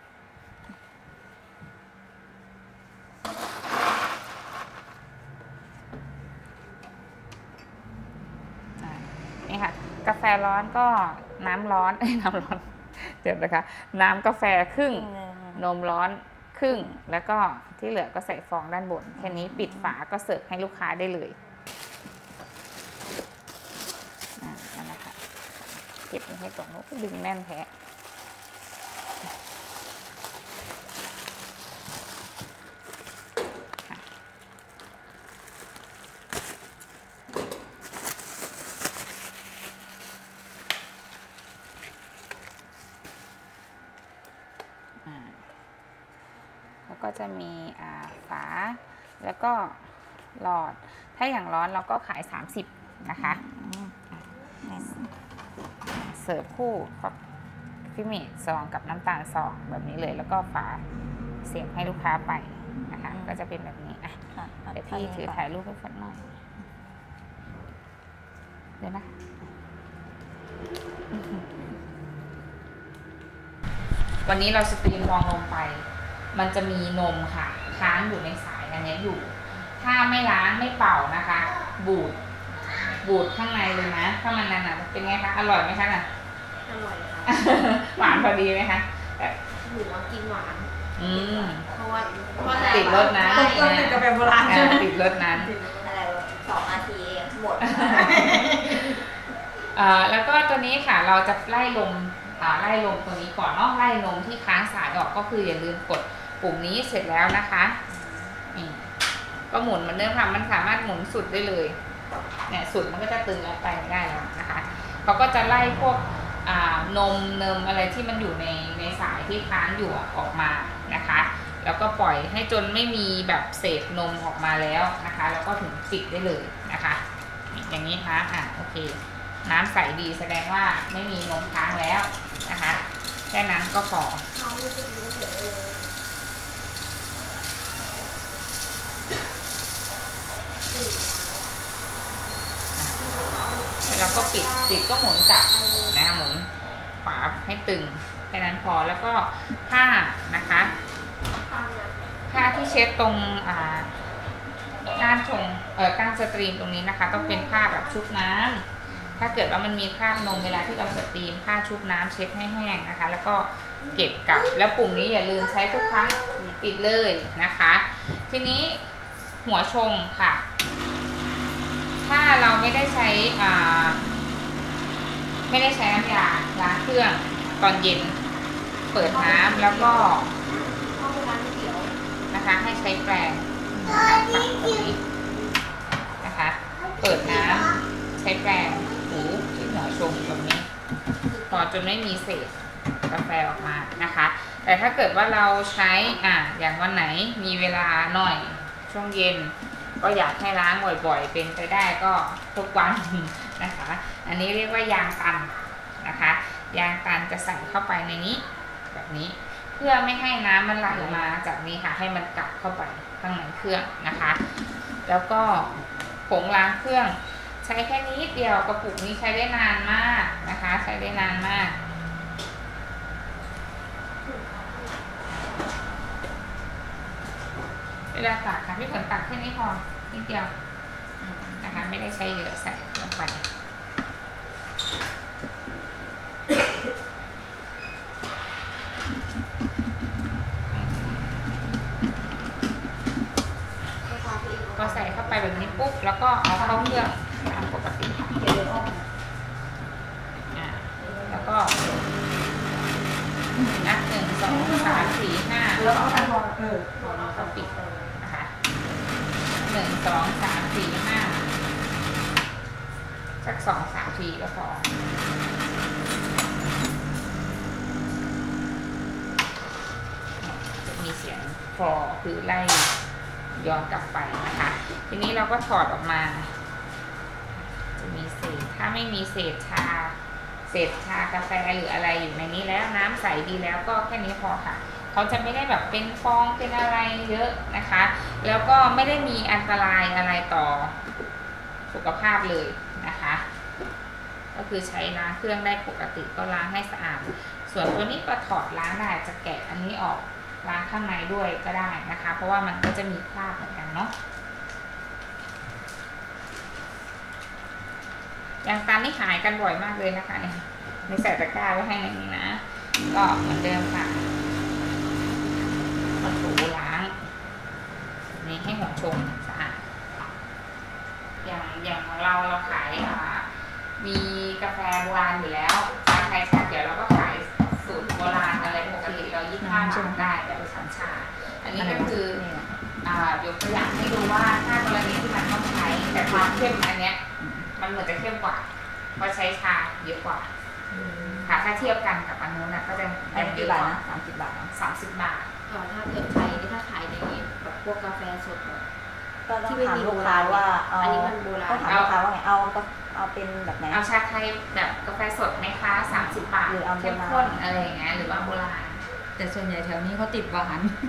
นี่ค่ะกาแฟร้อนก็น้ำร้อนเอ้ยน้ำร้อนเดี๋ยวนะคะน้ำกาแฟครึ่งนมร้อนครึ่งแล้วก็ที่เหลือก็ใส่ฟองด้านบนแค่นี้ปิดฝาก็เสิร์ฟให้ลูกค้าได้เลยนั่นแหละค่ะเก็บให้ตรงนู้นดึงแน่นแท้แล้วก็จะมีฝาแล้วก็หลอดถ้าอย่างร้อนเราก็ขายสามสิบนะคะเสิร์ฟคู่กับฟิเมตซองกับน้ำตาลซองแบบนี้เลยแล้วก็ฝาเสียบให้ลูกค้าไปนะคะก็จะเป็นแบบนี้อ่ะเดี๋ยวพี่ถือถ่ายรูปให้ฟังหน่อยเดี๋ยวนะวันนี้เราสตรีมฟองนมไปมันจะมีนมค่ะค้างอยู่ในสายอันนี้อยู่ถ้าไม่ล้างไม่เป่านะคะบูดบูดข้างในเลยนะถ้ามันนานๆเป็นไงคะอร่อยไหมคะน่ะอร่อยค่ะหวานพอดีไหมคะหนูว่ากินหวานอืมเพราะว่าติดรสนะต้นติดกาแฟโบราณติดรสนั้นอะไรสองนาทีเองหมดแล้วก็ตัวนี้ค่ะเราจะไล่ลมไล่ลมตัวนี้ก่อนเนาะไล่ลมที่ค้างสายออกก็คืออย่าลืมกดปุ่มนี้เสร็จแล้วนะคะก็หมุนเหมือนเดิมค่ะมันสามารถหมุนสุดได้เลยเนี่ยสุดมันก็จะตึงแล้วไปได้แล้วนะคะเขาก็จะไล่พวกนมเนมอะไรที่มันอยู่ในในสายที่ค้างอยู่ออกมานะคะแล้วก็ปล่อยให้จนไม่มีแบบเศษนมออกมาแล้วนะคะแล้วก็ถึงปิดได้เลยนะคะอย่างนี้ค่ะอ่ะโอเคน้ำใสดีแสดงว่าไม่มีนมค้างแล้วนะคะแค่นั้นก็พอแล้วก็ปิดปิดก็หมุนกลับนะหมุนฝาให้ตึงแค่นั้นพอแล้วก็ผ้านะคะผ้าที่เช็ดตรงก้านชงเอ่อก้านสตรีมตรงนี้นะคะต้องเป็นผ้าแบบชุบน้ำถ้าเกิดว่ามันมีคราบนมเวลาที่เราสตรีมผ้าชุบน้ำเช็ดให้แห้งนะคะแล้วก็เก็บกลับแล้วปุ่มนี้อย่าลืมใช้ทุกครั้งปิดเลยนะคะทีนี้หัวชงค่ะถ้าเราไม่ได้ใช้ไม่ได้ใช้น้ำยาล้างเครื่องตอนเย็นเปิดน้ำแล้วก็นะคะให้ใช้แปรงนะคะปักตรงนี้นะคะเปิดน้ำใช้แปรงถูที่หัวชงแบบนี้พอจนไม่มีเศษกาแฟออกมานะคะแต่ถ้าเกิดว่าเราใช้อ่ะอย่างวันไหนมีเวลาหน่อยช่วงเย็นก็อยากให้ล้างบ่อยๆเป็นไปได้ก็ทุกวันนะคะอันนี้เรียกว่ายางตันนะคะยางตันจะใส่เข้าไปในนี้แบบนี้เพื่อไม่ให้น้ำมันไหลมาจากนี้ค่ะให้มันกลับเข้าไปข้างในเครื่องนะคะแล้วก็ผงล้างเครื่องใช้แค่นี้เดียวกระปุกนี้ใช้ได้นานมากนะคะใช้ได้นานมากเวลาตักค่ะพี่ฝนตักแค่นี้พอนิดเดียวนะคะไม่ได้ใช้เยอะใส่ลงไปก็ใส่เข้าไปแบบนี้ปุ๊บแล้วก็เอาเข้าเครื่องตามปกติแล้วก็นับหนึ่งสองสามสี่ห้าแล้วก็เออก็ปิดนะคะหนึ่งสองสามสี่ห้าสักสองสามทีก็พออคือไล่ย้อนกลับไปนะคะทีนี้เราก็ถอดออกมาจะมีเศษถ้าไม่มีเศษชาเศษชากาแฟหรืออะไรอยู่ในนี้แล้วน้ำใสดีแล้วก็แค่นี้พอค่ะเขาจะไม่ได้แบบเป็นฟองเป็นอะไรเยอะนะคะ แล้วก็ไม่ได้มีอันตรายอะไรต่อสุขภาพเลยนะคะ ก็คือใช้ล้างเครื่องได้ปกติก็ล้างให้สะอาดส่วนตัวนี้ก็ถอดล้างได้จะแกะอันนี้ออกล้างข้างในด้วยก็ได้นะคะเพราะว่ามันก็จะมีคราบเหมือนกันเนาะอย่างตามนี่หายกันบ่อยมากเลยนะคะเนี่ยในใส่ตะกร้าไว้ให้ในนี้นะก็เหมือนเดิมค่ะมาถูล้างนี่ให้หัวชงสะอาดอย่างอย่างของเราเราขายอ่ามีกาแฟโบราณอยู่แล้วชาไทยชาเขียวเราก็ขายสูตรโบราณอะไรปกติเรายี่สิบห้าบาทได้แต่เป็นชั้นชาอันนี้ก็คืออ่ายกตัวอย่างให้ดูว่าถ้ากรณีที่มันต้องใช้แต่ความเข้มอันเนี้ยมันเหมือนจะเข้มกว่าเพราะใช้ชาเยอะกว่าค่ะถ้าเทียบกันกับอันนู้นนะก็จะอันนี้กี่บาทนะสามสิบบาทสามสิบบาทเออถ้าเกิดใช้ถ้าขายในแบบพวกกาแฟสดแบบก็ต้องถามลูกค้าว่าเอาอันนี้มันโบราณก็ถามลูกค้าว่าไงเอาเอาเป็นแบบไหนเอาชาไทยแบบกาแฟสดไหมคะสามสิบบาทหรือเอาโบราณเข้มข้นอะไรอย่างเงี้ยหรือว่าโบราณแต่ส่วนใหญ่แถวนี้เขาติดหวาน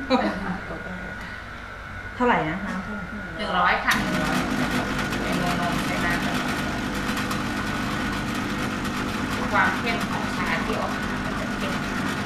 เท่าไหร่นะน้ำเท่าไหร่หนึ่งร้อยค่ะหนึ่งร้อยเป็นนมใช่ไหมความเข้มของชาที่ออกมามันจะเข้ม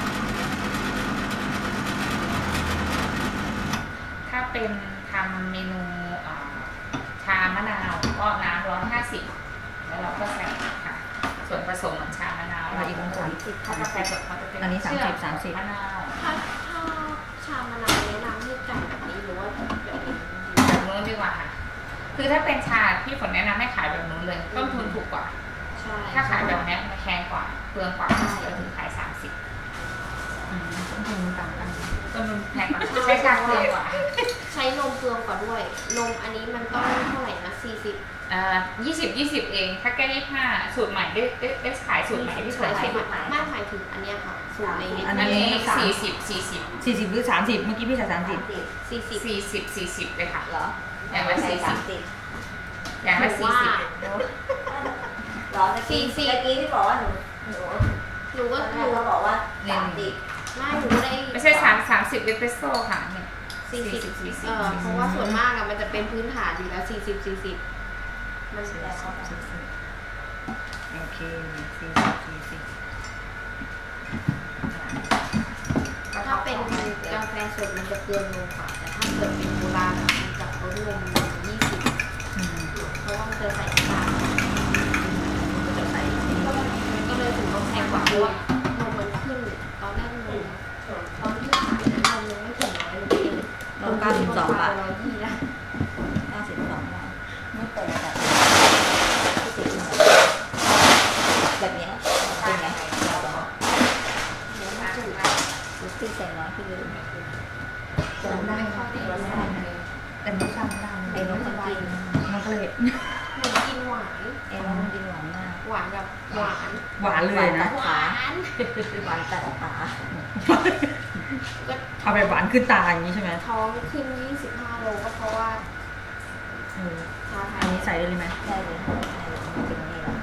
ถ้าเป็นทำเมนูชามะนาวก็น้ำร้อนห้าสิบแล้วเราก็ใส่ค่ะส่วนผสมเหมือนชามะนาวเราอีกสามสิบถ้ากาแฟสดเขาจะเป็นอันนี้สามสิบสามสิบมะนาวถ้าถ้าชามะนาวแนะนำให้ไก่แบบนี้หรือว่าแบบนี้แบบนู้นดีกว่าค่ะคือถ้าเป็นชาพี่ฝนแนะนำให้ขายแบบนู้นเลยต้นทุนถูกกว่าใช่ถ้าขายแบบนี้มันแพงกว่าเปลืองกว่าเราถึงขายสามสิบต้นทุนต่างกันต้นทุนแพงกว่าใช้ชาเปลืองกว่าใช้นมเปลืองกว่าด้วยนมอันนี้มันต้องเท่าไหร่นะสี่สิบอ่ายี่สิบยี่สิบเองถ้าแก้ยี่ห้าสูตรใหม่ได้ได้ได้ขายสูตรใหม่ที่ฝนใช้ใช้ไม่ไม่หมายถึงอันเนี้ยค่ะสูตรในนี้อันนี้สี่สิบสี่สิบสี่สิบหรือสามสิบเมื่อกี้พี่ใส่สามสิบสี่สิบสี่สิบสี่สิบเลยค่ะเหรออย่างละสี่สิบสิบอย่างละสี่สิบเหรอตะกี้ตะกี้ที่บอกว่าหนูหนูหนูก็ก็หนูเขาบอกว่าสามสิบไม่หนูได้ไม่ใช่สามสามสิบเอสเปรสโซ่ค่ะเนี่ยสี่สิบสี่สิบเออเพราะว่าส่วนมากอะมันจะเป็นพื้นฐานอยู่แล้วสี่สิบสี่สิบมันสี่สิบโอเคสี่สิบสี่สิบถ้าเป็นกาแฟสดมันจะเปลืองนมกว่าแต่ถ้าเกิดเป็นโบราณอะมันจะลดนมยี่สิบอืมเพราะว่ามันจะใส่น้ำตาลก็จะใส่มันก็เลยถึงต้องแพงกว่าเพราะว่านมมันขึ้นตอนแรกนมตอนที่ขายนมยังไม่ถึงร้อยเลยเองนมเก้าสิบสองบาทร้อยยี่นะเก้าสิบสองบาทไม่เปิดแบบแบบเนี้ยเป็นไงเราบอกพี่ใส่น้อยพี่ลืมจำได้เข้าได้รสชาติแต่รสชาติไม่ได้ไอ้น้องมันกินมันก็เลยหนูกินหวานไอ้น้องมันกินหวานมากหวานแบบหวานหวานเลยนะหวานหวานตัดขาก็เอาไปหวานขึ้นตาอย่างนี้ใช่ไหมท้องขึ้นยี่สิบห้าโลก็เพราะว่าเออชาไทอันยนี้ใส่ได้เลยไหมได้เลยได้เลยมันเป็นนี่แหละ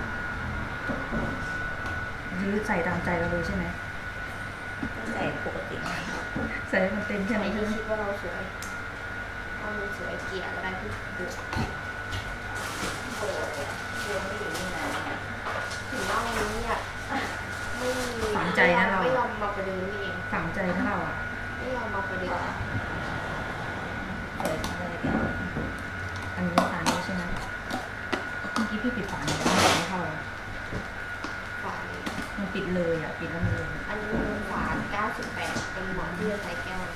หรือใส่ตามใจเราเลยใช่ไหมใส่ปกติใส่ให้มันเต็มแค่ใครนั้นใช่ที่ไหมคิดว่าเราสวยว่ามันสวยเกลียดอะไรที่ดูโอ้ยเรียนไม่อยู่นี่นานถึงว่าวันนี้เนี่ยไม่มีฝังใจนะเราไม่ยอมมาประเดิมนี่เองฝังใจนะเราอ่ะไม่ยอมมาประเดิมเปิดเลยแกอันนี้ฝานี้ใช่ไหมเมื่อกี้พี่ปิดฝาเนี่ยไม่เข้าแล้วฝานี้มันปิดเลยอ่ะปิดแล้วมันเลยอันนี้มันฝาเก้าสิบแปดเป็นหมอนที่จะใช้แก้ว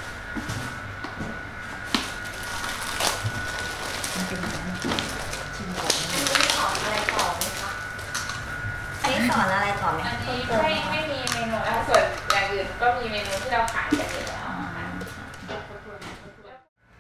มันเป็นอย่างนั้นชิมก่อนอันนี้สอนอะไรต่อไหมคะอันนี้สอนอะไรต่อไหมอันเพิ่นี้มเติมไม่ไหมไม่มีเมนูแล้วส่วนอย่างอื่นก็มีเมนูที่เราขายกันอยู่แล้วค่ะ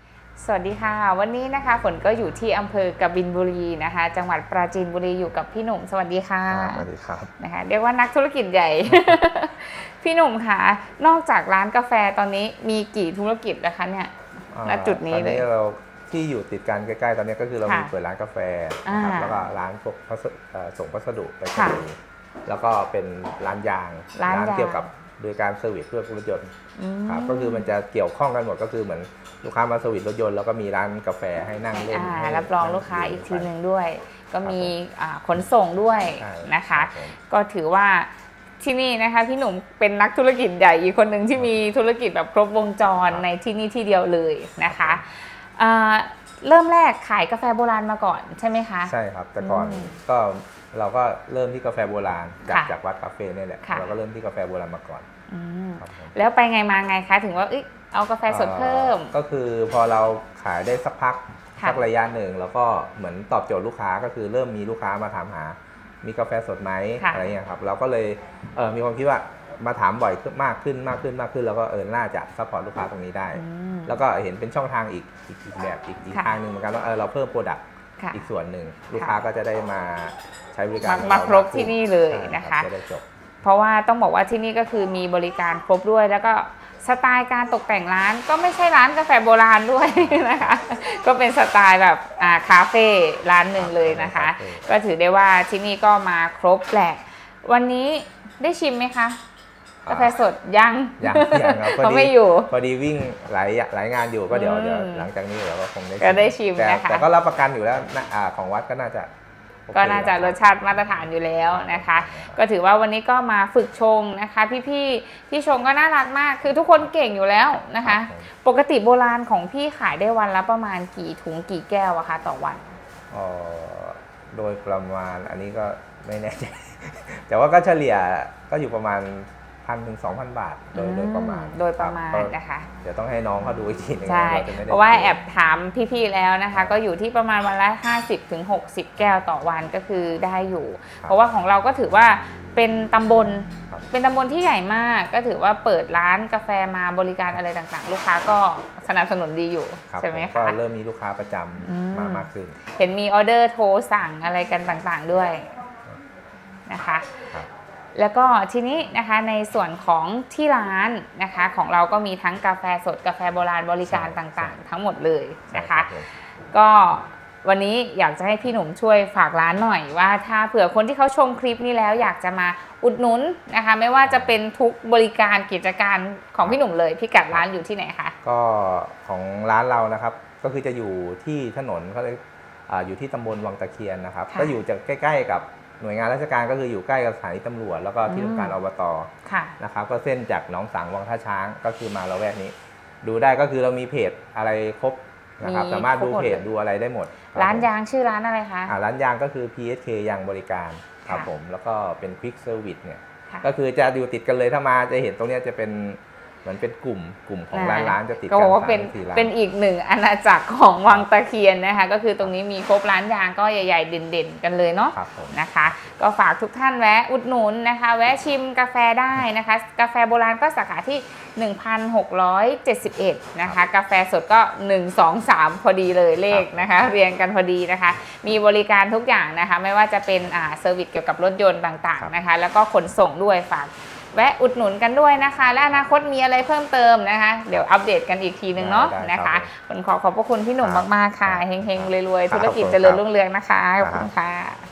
สวัสดีค่ะวันนี้นะคะฝนก็อยู่ที่อำเภอกบินบุรีนะคะ จังหวัดปราจีนบุรีอยู่กับพี่หนุ่มสวัสดีค่ะสวัสดีครับนะคะเรียกว่านักธุรกิจใหญ่ พี่หนุ่มค่ะนอกจากร้านกาแฟตอนนี้มีกี่ธุรกิจนะคะเนี่ยณจุดนี้เลยตอนนี้เราที่อยู่ติดกันใกล้ๆตอนนี้ก็คือเรามีค่ะเปิดร้านกาแฟนะครับอ่าแล้วก็ร้านพวกพัสดุเอ่อส่งพัสดุไปค่ะรษณีย์แล้วก็เป็นร้านยางร้านยางเกี่ยวกับบริการเซอร์วิสเพื่อรถยนต์อืมครับก็คือมันจะเกี่ยวข้องกันหมดก็คือเหมือนลูกค้ามาเซอร์วิสรถยนต์แล้วก็มีร้านกาแฟให้นั่งเล่นอ่าให้รับรองนั่ลูกค้าดื่มอีกทีไปหนึ่งด้วย ก็มีครับผมอ่าขนส่งด้วยใช่นะคะรับผมก็ถือว่าที่นี่นะคะพี่หนุ่มเป็นนักธุรกิจใหญ่อีกคนหนึ่งที่มีธุรกิจแบบครบวงจรในที่นี่ที่เดียวเลยนะคะอ่าเริ่มแรกขายกาแฟโบราณมาก่อนใช่ไหมคะใช่ครับแต่ก่อนอืมก็เราก็เริ่มที่กาแฟโบราณจากค่ะจากวัดคาเฟ่นี่แหละค่ะเราก็เริ่มที่กาแฟโบราณมาก่อนอืมครับผมแล้วไปไงมาไงคะถึงว่าเอ้ยเอากาแฟสดเพิ่มก็คือพอเราขายได้สักพักค่ะสักระยะหนึ่งแล้วก็เหมือนตอบโจทย์ลูกค้าก็คือเริ่มมีลูกค้ามาถามหา มีกาแฟสดไหมค่ะอะไรเงี้ยครับเราก็เลยเออมีความคิดว่ามาถามบ่อยขึ้นมากขึ้นมากขึ้นมากขึ้นแล้วก็เออน่าจะซัพพอร์ตลูกค้าตรงนี้ได้อืมแล้วก็เห็นเป็นช่องทางอีกอีกอีกแบบอีกอีกค่ะทางหนึ่งเหมือนกันว่าเออเราเพิ่มโปรดักต์ค่ะอีกส่วนหนึ่งลูกค้าก็จะได้มาใช้บริการมาของมาเครบที่นี่เลยใช่นะคะรับจะได้จบเพราะว่าต้องบอกว่าที่นี่ก็คือมีบริการครบด้วย แล้วก็สไตล์การตกแต่งร้านก็ไม่ใช่ร้านกาแฟโบราณด้วย นะคะ ก็เป็นสไตล์แบบอ่าคาเฟ่ร้านหนึ่งเลยนะคะคาเฟ่ก็ถือได้ว่าที่นี่ก็มาครบแหละ วันนี้ได้ชิมไหมคะ กาแฟสดยังยังยังครับพอเขาดีไม่อยู่พอดีวิ่งหลายหลายงานอยู่ก็เดี๋ยวอืมเดี๋ยวหลังจากนี้เดี๋ยวก็คงได้ก็ได้ชิมแต่นะคะแต่ก็รับประกันอยู่แล้วนะอ่าของวัดก็น่าจะโอเคก็น่าจะรสชาติมาตรฐานอยู่แล้วนะคะ ก็ถือว่าวันนี้ก็มาฝึกชงนะคะ พี่ๆที่ชงก็น่ารักมาก คือทุกคนเก่งอยู่แล้วนะคะครับผมปกติโบราณของพี่ขายได้วันละประมาณกี่ถุงกี่แก้วอะคะต่อวันเอ่อโดยประมาณอันนี้ก็ไม่แน่ใจ แต่ว่าก็เฉลี่ยก็อยู่ประมาณพันถึงสองพันบาทโดยโดยประมาณโดยประมาณก็นะคะเดี๋ยวต้องให้น้องเขาดูอีกทีหนึงใช่จไม่ได้เพราะว่าแอบถามพี่ๆแล้วนะคะ ก็อยู่ที่ประมาณวันละห้าสิบถึงหกสิบแก้วต่อวันก็คือได้อยู่ เพราะว่าของเราก็ถือว่าเป็นตำบลครับเป็นตำบลที่ใหญ่มาก ก็ถือว่าเปิดร้านกาแฟมาบริการอะไรต่างๆ ลูกค้าก็สนับสนุนดีอยู่ครับใช่ไหมก็คะเริ่มมีลูกค้าประจอืมำมากมากขึ้นเห็นมีออเดอร์โทรสั่งอะไรกันต่างๆด้วยนะคะครับแล้วก็ทีนี้นะคะในส่วนของที่ร้านนะคะของเราก็มีทั้งกาแฟสดกาแฟโบราณบริการใช่ต่างๆ ทั้งหมดเลยนะคะใช่รับผมก็วันนี้อยากจะให้พี่หนุ่มช่วยฝากร้านหน่อยว่าถ้าเผื่อคนที่เขาชมคลิปนี้แล้วอยากจะมาอุดหนุนนะคะ ไม่ว่าจะเป็นทุกบริการกิจการของพี่หนุ่มเลยพิกัดร้านอยู่ที่ไหนคะก็ของร้านเรานะครับก็คือจะอยู่ที่ถนนเขาเลยอ่าอยู่ที่ตำบลวังตะเคียนนะครับค่ะก็อยู่จะใกล้ๆกับหน่วยงานราชการก็คืออยู่ใกล้กับสถานีตำรวจแล้วก็ที่อืมทำการอบตค่ะนะครับก็เส้นจากหนองสังวังท่าช้างก็คือมาละแวกนี้ ดูได้ก็คือเรามีเพจอะไรครบนะครับมีสามารถดูครบหมดเพจเลยดูอะไรได้หมดคบร้านผมยางชื่อร้านอะไรคะอ่าร้านยางก็คือ พี เอส เค ยางบริการครับค่ะผมแล้วก็เป็น Quick Service เนี่ยค่ะก็คือจะอยู่ติดกันเลยถ้ามาจะเห็นตรงเนี้ยจะเป็นเหมือนเป็นกลุ่มกลุ่มของร้านร้านจะติดก็กันบอกว่าสามเป็นถึงสี่ร้านเป็นอีกหนึ่งอาณาจักรของวังตะเคียนนะคะ ก็คือตรงนี้มีครบร้านยางก็ใหญ่ๆเด่นๆกันเลยเนาะครับผมนะคะ ก็ฝากทุกท่านแวะอุดหนุนนะคะ แวะชิมกาแฟได้นะคะ กาแฟโบราณก็สาขาที่ หนึ่งพันหกร้อยเจ็ดสิบเอ็ด นะคะ กาแฟสดก็ หนึ่ง สอง สาม พอดีเลยเลขนะคะ เรียงกันพอดีนะคะ มีบริการทุกอย่างนะคะ ไม่ว่าจะเป็นอ่าเซอร์วิสเกี่ยวกับรถยนต์ต่างๆนะคะ แล้วก็ขนส่งด้วยฝากแวะอุดหนุนกันด้วยนะคะ และอนาคตมีอะไรเพิ่มเติมนะคะ เดี๋ยวอัปเดตกันอีกทีนึงเนาะได้ได้นะคะครับขอขอบพระคุณพี่หนุ่มครับมากๆค่ะครับเฮงๆรวยๆครับธุรกิจขอบคุณเจริญครับรุ่งเรืองนะคะขอบครัคุณบค่ะ